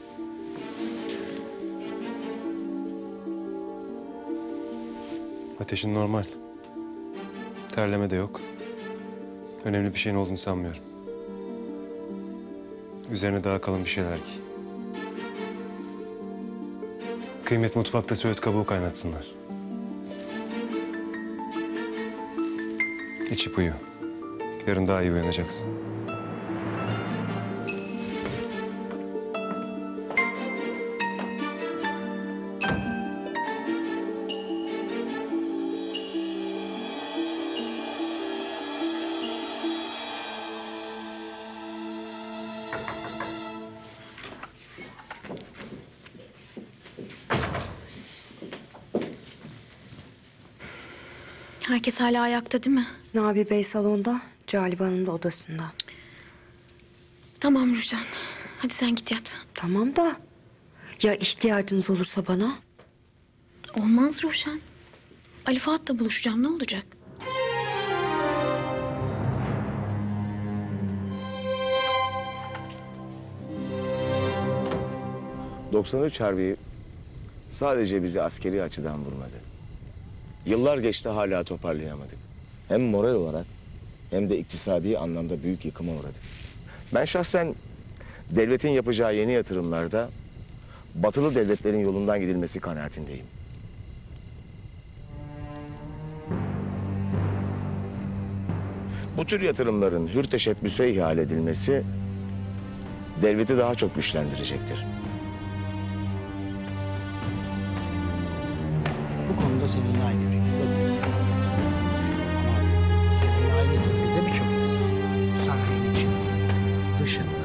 Ateşin normal. Terleme de yok. Önemli bir şeyin olduğunu sanmıyorum. Üzerine daha kalın bir şeyler giy. Kıymet mutfakta söğüt kabuğu kaynatsınlar. İçip uyu. Yarın daha iyi uyanacaksın. Herkes hala ayakta değil mi? Nabi Bey salonda, Calibe Hanım da odasında. Tamam Rüçhan. Hadi sen git yat. Tamam da ya ihtiyacınız olursa bana? Olmaz Ruşen. Ali Fuat'la buluşacağım. Ne olacak? doksan üç Harbi sadece bizi askeri açıdan vurmadı. Yıllar geçti hala toparlayamadık. Hem moral olarak hem de iktisadi anlamda büyük yıkıma uğradık. Ben şahsen devletin yapacağı yeni yatırımlarda batılı devletlerin yolundan gidilmesi kanaatindeyim. Bu tür yatırımların hür teşebbüse ihale edilmesi devleti daha çok güçlendirecektir. Bu konuda seninle aynı fikirde değilim. Ama seninle aynı fikirde birçok insan. Sarayın içinde, dışında.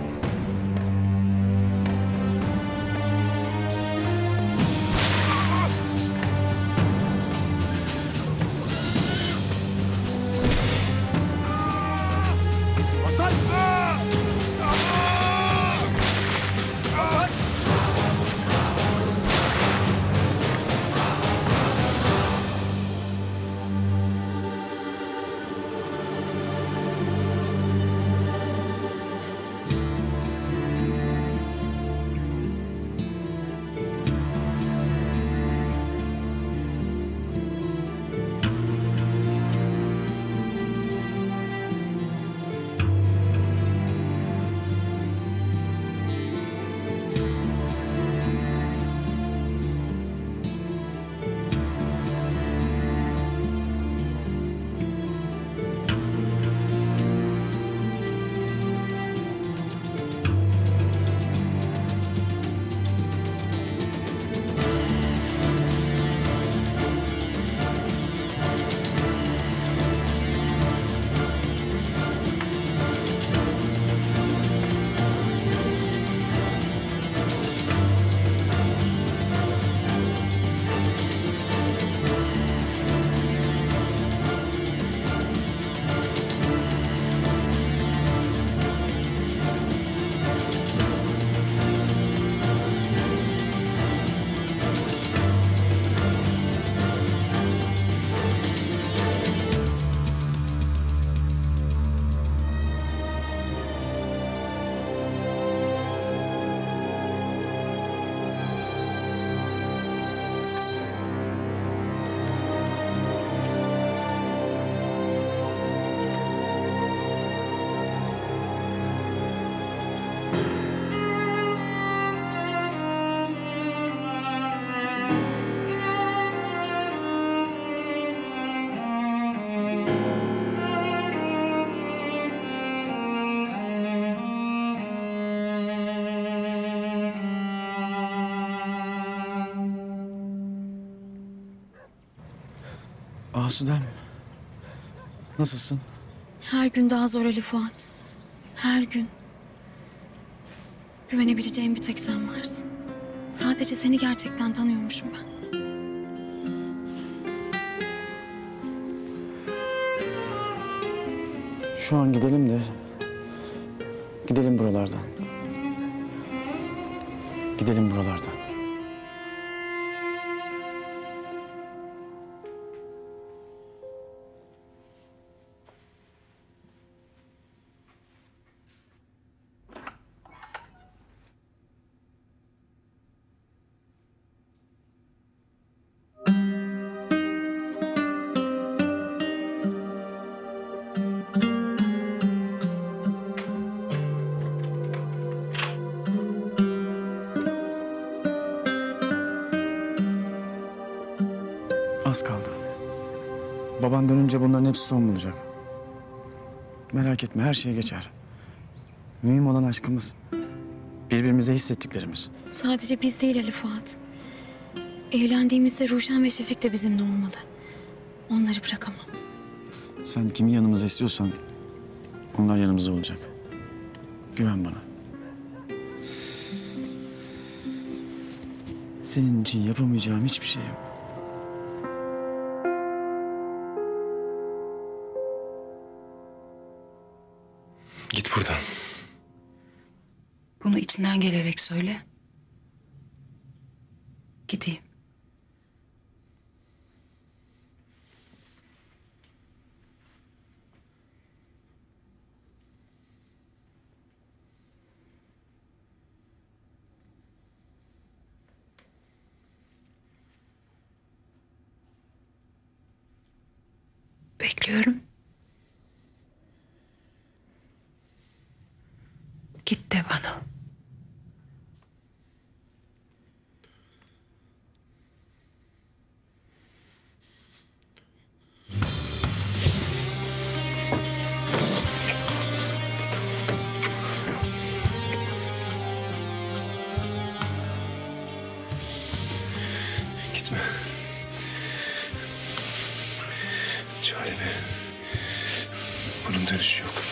Asudem, nasılsın? Her gün daha zor Ali Fuat. Her gün. Güvenebileceğim bir tek sen varsın. Sadece seni gerçekten tanıyormuşum ben. Şu an gidelim de... Gidelim buralardan. Gidelim buralardan. Az kaldı. Baban dönünce bunların hepsi son bulacak. Merak etme, her şey geçer. Mühim olan aşkımız. Birbirimize hissettiklerimiz. Sadece biz değil Ali Fuat. Evlendiğimizde Ruşen ve Şefik de bizimle olmalı. Onları bırakamam. Sen kimi yanımıza istiyorsan onlar yanımızda olacak. Güven bana. Senin için yapamayacağım hiçbir şey yok. Git buradan. Bunu içinden gelerek söyle. Gideyim. Bekliyorum. Git de bana. Gitme. Calibe. Bunun dönüşü yok.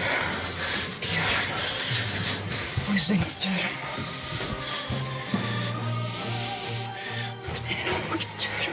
O yüzden istiyorum. Senin olmak istiyorum.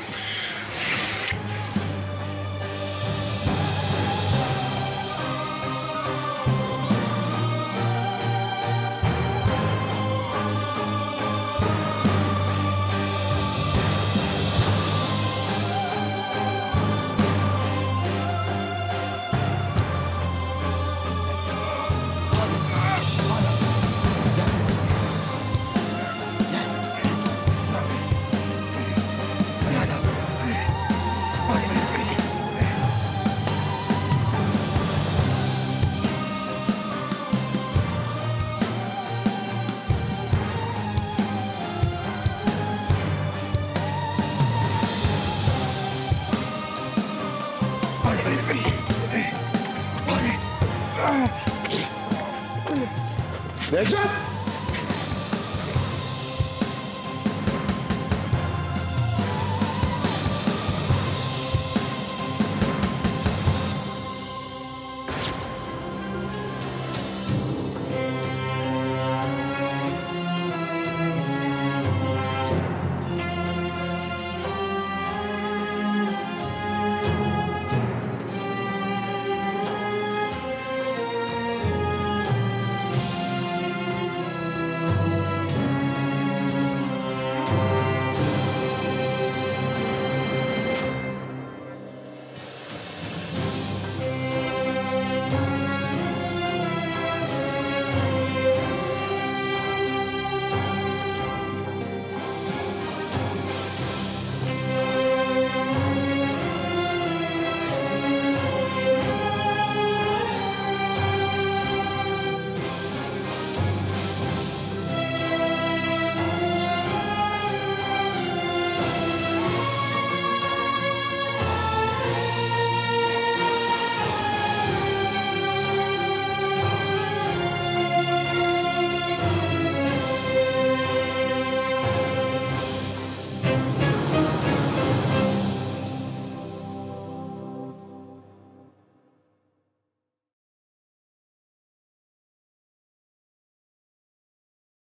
Necdet!